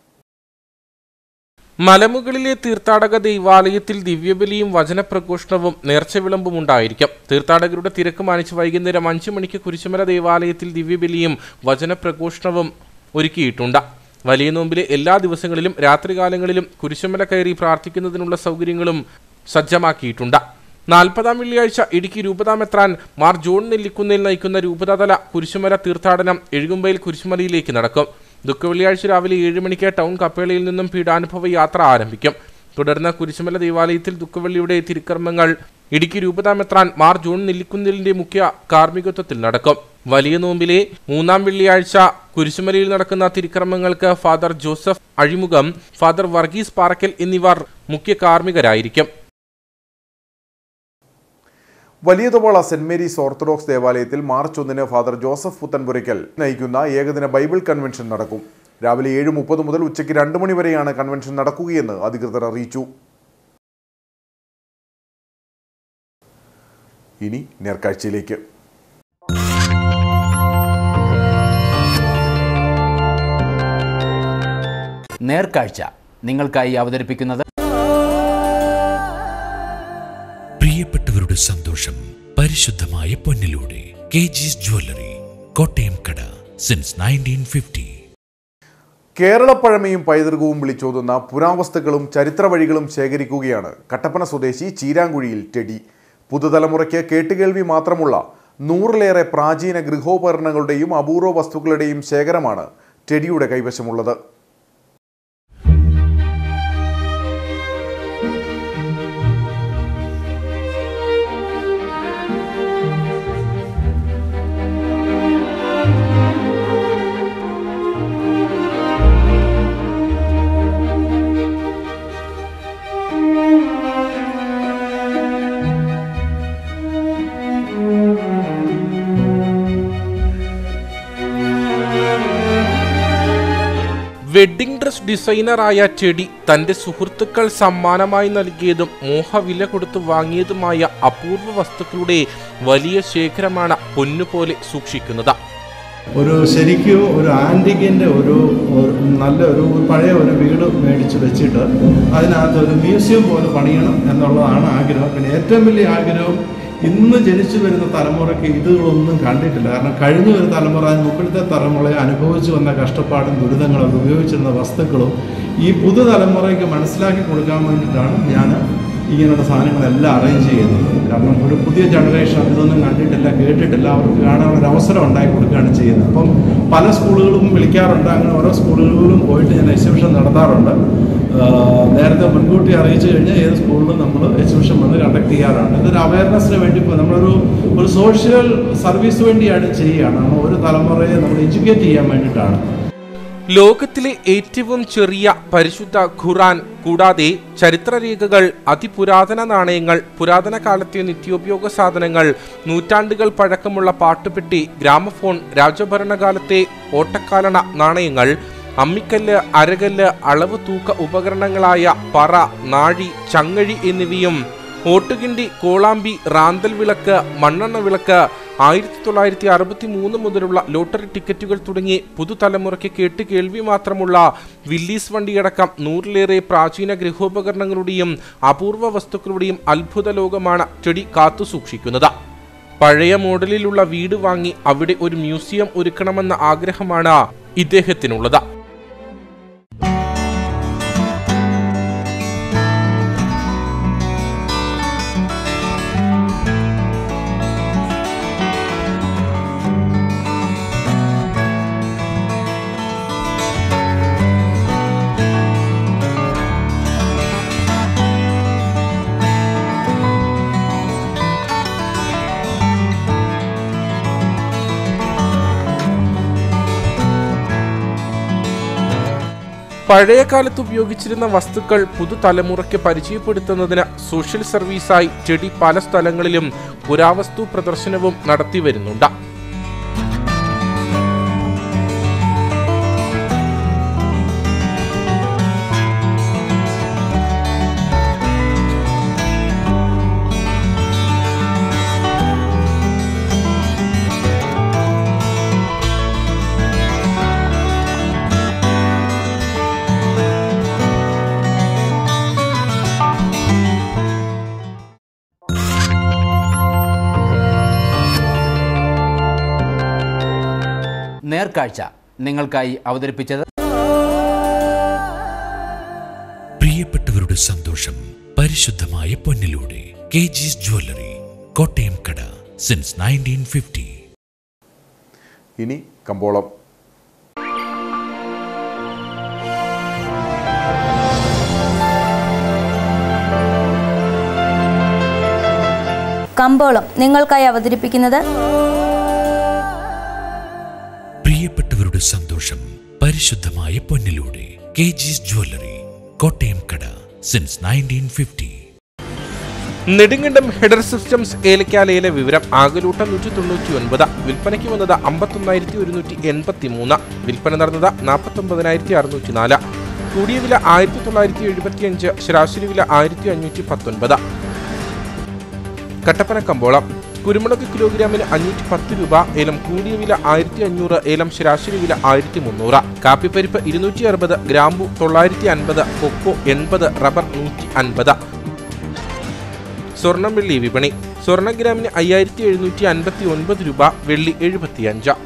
മലമുകളിലെ തീർത്ഥാടക ദൈവാലയത്തിൽ ദിവ്യബലിയും വചനപ്രഘോഷണവും നേർച്ചവിളമ്പും ഉണ്ടായിരിക്കും. തീർത്ഥാടകരുടെ തിരക്ക് മാനിച്ച് വൈകുന്നേരം 5 മണിക്ക് കുരിശുമല ദേവാലയത്തിൽ ദിവ്യബലിയും വചനപ്രഘോഷണവും ഒരുക്കിയിട്ടുണ്ട്. വലിയ നോമ്പിലെ എല്ലാ ദിവസങ്ങളിലും രാത്രികാലങ്ങളിലും കുരിശുമല കയറി പ്രാർത്ഥിക്കുന്നതിനുള്ള സൗകര്യങ്ങളും സജ്ജമാക്കിയിട്ടുണ്ട്. 40-ാം വെള്ളിയാഴ്ച ഇടുക്കി രൂപതാ മെത്രാൻ മാർ ജോൺ നെല്ലിക്കുന്നിൽ നയിക്കുന്ന രൂപതാതല കുരിശുമല തീർത്ഥാടനം എഴുകുമ്പയിൽ കുരിശുമലയിലേക്ക് നടക്കും. ദുഃഖവെള്ളിയാഴ്ച രാവിലെ 7 മണിക്ക് ടൗൺ കപ്പേളയിൽ നിന്നും പീഡാനുഭവ യാത്ര ആരംഭിക്കും. തുടർന്ന് കുരിശുമല ദേവാലയത്തിൽ ദുഃഖവെള്ളിയുടെ തിരുക്കർമ്മങ്ങൾ ഇടുക്കി രൂപതാ മെത്രാൻ മാർ ജോൺ നെല്ലിക്കുന്നിലിന്റെ മുഖ്യ കാർമ്മികത്വത്തിൽ നടക്കും. വലിയ നോമ്പിലെ 3-ാം വെള്ളിയാഴ്ച കുരിശുമലയിൽ നടക്കുന്ന തിരുക്കർമ്മങ്ങൾക്ക് ഫാദർ ജോസഫ് അഴിമുഖം, ഫാദർ വർഗീസ് പാറക്കൽ എന്നിവർ മുഖ്യ കാർമ്മികരായിരിക്കും. വലിയതുവാള സെന്റ് മേരീസ് ഓർത്തഡോക്സ് ദേവാലയത്തിൽ മാർച്ച് 1-ന് ഫാദർ ജോസഫ് പുത്തൻപുരയ്ക്കൽ നയിക്കുന്ന ഏകദിന ബൈബിൾ കൺവെൻഷൻ നടക്കും. രാവിലെ 7:30 മുതൽ ഉച്ചയ്ക്ക് 2 മണി വരെയാണ് കൺവെൻഷൻ നടക്കുകയെന്ന് അധികൃതർ അറിയിച്ചു. ഇനി നേർക്കാഴ്ചയിലേക്ക്. നേർക്കാഴ്ച നിങ്ങൾക്കായി അവതരിപ്പിക്കുന്നത് പ്രിയപ്പെട്ടവരുടെ സന്തോഷം പരിശുദ്ധമായ പൊന്നിലൂടെ KG's ജ്വല്ലറി, കോട്ടയം കട, സിൻസ് 1950. കേരളപ്പഴമയും പൈതൃകവും വിളിച്ചോതുന്ന പുരാവസ്തുക്കളും ചരിത്ര വഴികളും ശേഖരിക്കുകയാണ് കട്ടപ്പന സ്വദേശി ചീരാങ്കുഴിയിൽ ടെഡി. പുതുതലമുറയ്ക്ക് കേട്ടുകേൾവി മാത്രമുള്ള 100-ലേറെ പ്രാചീന ഗൃഹോപകരണങ്ങളുടെയും അപൂർവ വസ്തുക്കളുടെയും ശേഖരമാണ് ടെഡിയുടെ കൈവശമുള്ളത്. വെഡ്ഡിംഗ് ഡ്രസ് ഡിസൈനറായ ടെഡി തന്റെ സുഹൃത്തുക്കൾ സമ്മാനമായി നൽകിയതും മോഹവില കൊടുത്ത് വാങ്ങിയതുമായ അപൂർവ വസ്തുക്കളുടെ വലിയ ശേഖരമാണ് പൊന്നുപോലെ സൂക്ഷിക്കുന്നത്. ശരിക്കും ഒരു ആൻറ്റിക്കിൻ്റെ നല്ല പഴയ ഒരു വീട് മേടിച്ച് വെച്ചിട്ട് അതിനകത്ത് ഒരു മ്യൂസിയം പോലെ പണിയണം എന്നുള്ളതാണ് ആഗ്രഹം. പിന്നെ ഏറ്റവും വലിയ ആഗ്രഹം ഇന്ന് ജനിച്ചു വരുന്ന തലമുറയ്ക്ക് ഇതുകളൊന്നും കണ്ടിട്ടില്ല. കാരണം കഴിഞ്ഞ ഒരു തലമുറ മുമ്പിലത്തെ തലമുറയെ അനുഭവിച്ചു വന്ന കഷ്ടപ്പാടും ദുരിതങ്ങളും ഉപയോഗിച്ചിരുന്ന വസ്തുക്കളും ഈ പുതുതലമുറയ്ക്ക് മനസ്സിലാക്കി കൊടുക്കാൻ വേണ്ടിയിട്ടാണ് ഞാൻ ഇങ്ങനെയുള്ള സാധനങ്ങളെല്ലാം അറേഞ്ച് ചെയ്യുന്നത്. കാരണം ഒരു പുതിയ ജനറേഷൻ ഇതൊന്നും കണ്ടിട്ടില്ല, കേട്ടിട്ടില്ല, അവർക്ക് കാണാനൊരു അവസരം ഉണ്ടാക്കി കൊടുക്കുകയാണ് ചെയ്യുന്നത്. അപ്പം പല സ്കൂളുകളും വിളിക്കാറുണ്ട്. അങ്ങനെ ഓരോ സ്കൂളുകളിലും പോയിട്ട് ഞാൻ എക്സിബിഷൻ നടത്താറുണ്ട്. നേരത്തെ മുൻകൂട്ടി അറിയിച്ചു കഴിഞ്ഞാൽ ഏത് സ്കൂളിലും നമ്മൾ എക്സിബിഷൻ വന്ന് കണ്ടക്ട് ചെയ്യാറുണ്ട്. ഇതൊരു അവയർനെസ്സിന് വേണ്ടി നമ്മളൊരു സോഷ്യൽ സർവീസ് വേണ്ടിയാണ് ചെയ്യുകയാണ്. നമ്മൾ ഒരു തലമുറയെ നമ്മൾ എഡ്യൂക്കേറ്റ് ചെയ്യാൻ വേണ്ടിയിട്ടാണ്. ലോകത്തിലെ ഏറ്റവും ചെറിയ പരിശുദ്ധ ഖുർആൻ കൂടാതെ ചരിത്രരേഖകൾ, അതിപുരാതന നാണയങ്ങൾ, പുരാതന കാലത്തെ നിത്യോപയോഗ സാധനങ്ങൾ, നൂറ്റാണ്ടുകൾ പഴക്കമുള്ള പാട്ടുപെട്ടി, ഗ്രാമഫോൺ, രാജഭരണകാലത്തെ ഓട്ടക്കാലണ നാണയങ്ങൾ, അമ്മിക്കല്ല്, അരകല്ല്, അളവ് തൂക്ക ഉപകരണങ്ങളായ പറ, നാഴി, ചങ്ങഴി എന്നിവയും ഓട്ടുകിണ്ടി, കോളാമ്പി, റാന്തൽ വിളക്ക്, മണ്ണെണ്ണ വിളക്ക്, 1963 മുതലുള്ള ലോട്ടറി ടിക്കറ്റുകൾ തുടങ്ങി പുതുതലമുറയ്ക്ക് കേട്ടുകേൾവി മാത്രമുള്ള വില്ലീസ് വണ്ടിയടക്കം 100-ലേറെ പ്രാചീന ഗൃഹോപകരണങ്ങളുടെയും അപൂർവ വസ്തുക്കളുടെയും അത്ഭുത ലോകമാണ് ടെഡി കാത്തുസൂക്ഷിക്കുന്നത്. പഴയ മോഡലിലുള്ള വീട് വാങ്ങി അവിടെ ഒരു മ്യൂസിയം ഒരുക്കണമെന്ന ആഗ്രഹമാണ് ഇദ്ദേഹത്തിനുള്ളത്. പഴയ കാലത്ത് ഉപയോഗിച്ചിരുന്ന വസ്തുക്കൾ പുതുതലമുറയ്ക്ക് പരിചയപ്പെടുത്തുന്നതിന് സോഷ്യൽ സർവീസായി ടെഡി പല സ്ഥലങ്ങളിലും പുരാവസ്തു പ്രദർശനവും നടത്തിവരുന്നുണ്ട്. നേർക്കാഴ്ച നിങ്ങൾക്കായി അവതരിപ്പിച്ചത് പ്രിയപ്പെട്ടവരുടെ സന്തോഷം പരിശുദ്ധമായ പൊന്നിലൂടെ KG's ജ്വല്ലറി, കോട്ടയം കട, സിൻസ് 1950. ഇനി കമ്പോളം. കമ്പോളം നിങ്ങൾക്കായി അവതരിപ്പിക്കുന്നത് പ്രിയപ്പെട്ടവരുടെ സന്തോഷം പരിശുദ്ധമായ പൊന്നിലൂടെ KG's ജ്വല്ലറി, കോട്ടയം കട, സിൻസ് 1950. നെടുങ്കണ്ടം ഹെഡർ സിസ്റ്റംസ് ഏലക്കാലയിലെ വിവരം. ആകലൂട്ടം 199, വിൽപ്പനയ്ക്ക് വന്നത് 51,183, വിൽപ്പന നടന്നത് 49,604, കൂടിയ വില 1975, ശരാശരി വില 1519. കട്ടപ്പന കമ്പോളം. കുരുമുളക് കിലോഗ്രാമിന് 510 രൂപ, ഏലം കൂടിയ വില 1500, ഏലം ശരാശരി വില 1300. കാപ്പിപ്പരിപ്പ് 260, ഗ്രാമ്പു 950, കൊക്കോ 80, റബ്ബർ 150. സ്വർണം വെള്ളി വിപണി. സ്വർണ്ണ ഗ്രാമിന് 5759 രൂപ, വെള്ളി 75.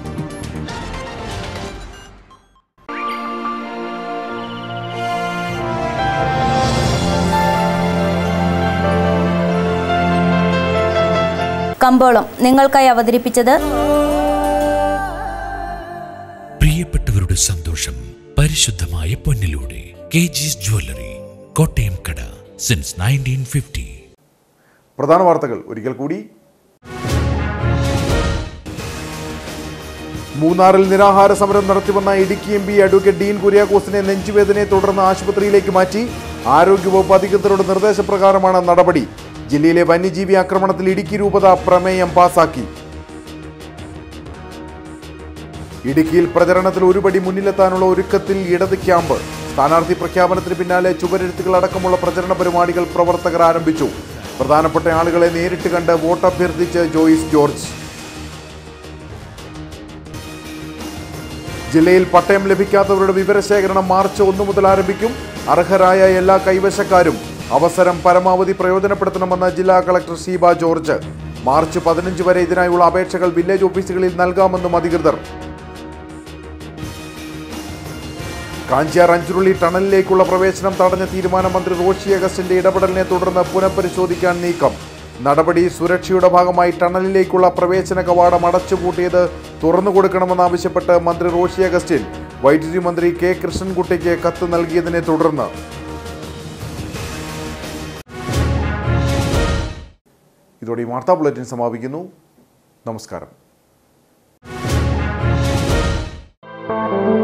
കമ്പോളം നിങ്ങൾക്കായി അവതരിപ്പിച്ചത് പ്രിയപ്പെട്ടവരുടെ സന്തോഷം പരിശുദ്ധമായ പൊന്നിലൂടെ. KG's ജ്വല്ലറി, കോട്ടയം കട, സിൻസ് 1950. പ്രധാന വാർത്തകൾ ഒരിക്കൽ കൂടി. മൂന്നാറിൽ നിരാഹാര സമരം നടത്തിവന്ന ഇടുക്കി MP അഡ്വക്കേറ്റ് ഡീൻ കുര്യാക്കോസിനെ നെഞ്ചുവേദനയെ തുടർന്ന് ആശുപത്രിയിലേക്ക് മാറ്റി. ആരോഗ്യവകുപ്പ് അധികൃതരുടെ നിർദ്ദേശപ്രകാരമാണ് നടപടി. ജില്ലയിലെ വന്യജീവി ആക്രമണത്തിൽ ഇടുക്കി രൂപത പ്രമേയം പാസാക്കി. ഇടുക്കിയിൽ പ്രചരണത്തിൽ ഒരുപടി മുന്നിലെത്താനുള്ള ഒരുക്കത്തിൽ ഇടത് ക്യാമ്പ്. സ്ഥാനാർത്ഥി പ്രഖ്യാപനത്തിന് പിന്നാലെ ചുവരെഴുത്തുകൾ അടക്കമുള്ള പ്രചരണ പരിപാടികൾ പ്രവർത്തകർ ആരംഭിച്ചു. പ്രധാനപ്പെട്ട ആളുകളെ നേരിട്ട് കണ്ട് വോട്ട് അഭ്യർത്ഥിച്ച് ജോയിസ് ജോർജ്. ജില്ലയിൽ പട്ടയം ലഭിക്കാത്തവരുടെ വിവരശേഖരണം മാർച്ച് 1 മുതൽ ആരംഭിക്കും. അർഹരായ എല്ലാ കൈവശക്കാരും അവസരം പരമാവധി പ്രയോജനപ്പെടുത്തണമെന്ന് ജില്ലാ കളക്ടർ ഷീബ ജോർജ്. മാർച്ച് 15 വരെ ഇതിനായുള്ള അപേക്ഷകൾ വില്ലേജ് ഓഫീസുകളിൽ നൽകാമെന്നും അധികൃതർ. കാഞ്ചിയാർ അഞ്ചുരുളി ടണലിലേക്കുള്ള പ്രവേശനം തടഞ്ഞ തീരുമാനം മന്ത്രി റോഷി അഗസ്റ്റിന്റെ ഇടപെടലിനെ തുടർന്ന് പുനഃപരിശോധിക്കാൻ നീക്കം. നടപടി സുരക്ഷയുടെ ഭാഗമായി ടണലിലേക്കുള്ള പ്രവേശന കവാടം അടച്ചുപൂട്ടിയത് തുറന്നുകൊടുക്കണമെന്നാവശ്യപ്പെട്ട് മന്ത്രി റോഷി അഗസ്റ്റിൻ വൈദ്യുതി മന്ത്രി കെ കൃഷ്ണൻകുട്ടിക്ക് കത്ത് നൽകിയതിനെ തുടർന്ന്. ഇതോടെ ഈ വാർത്താ ബുള്ളറ്റിൻ സമാപിക്കുന്നു. നമസ്കാരം.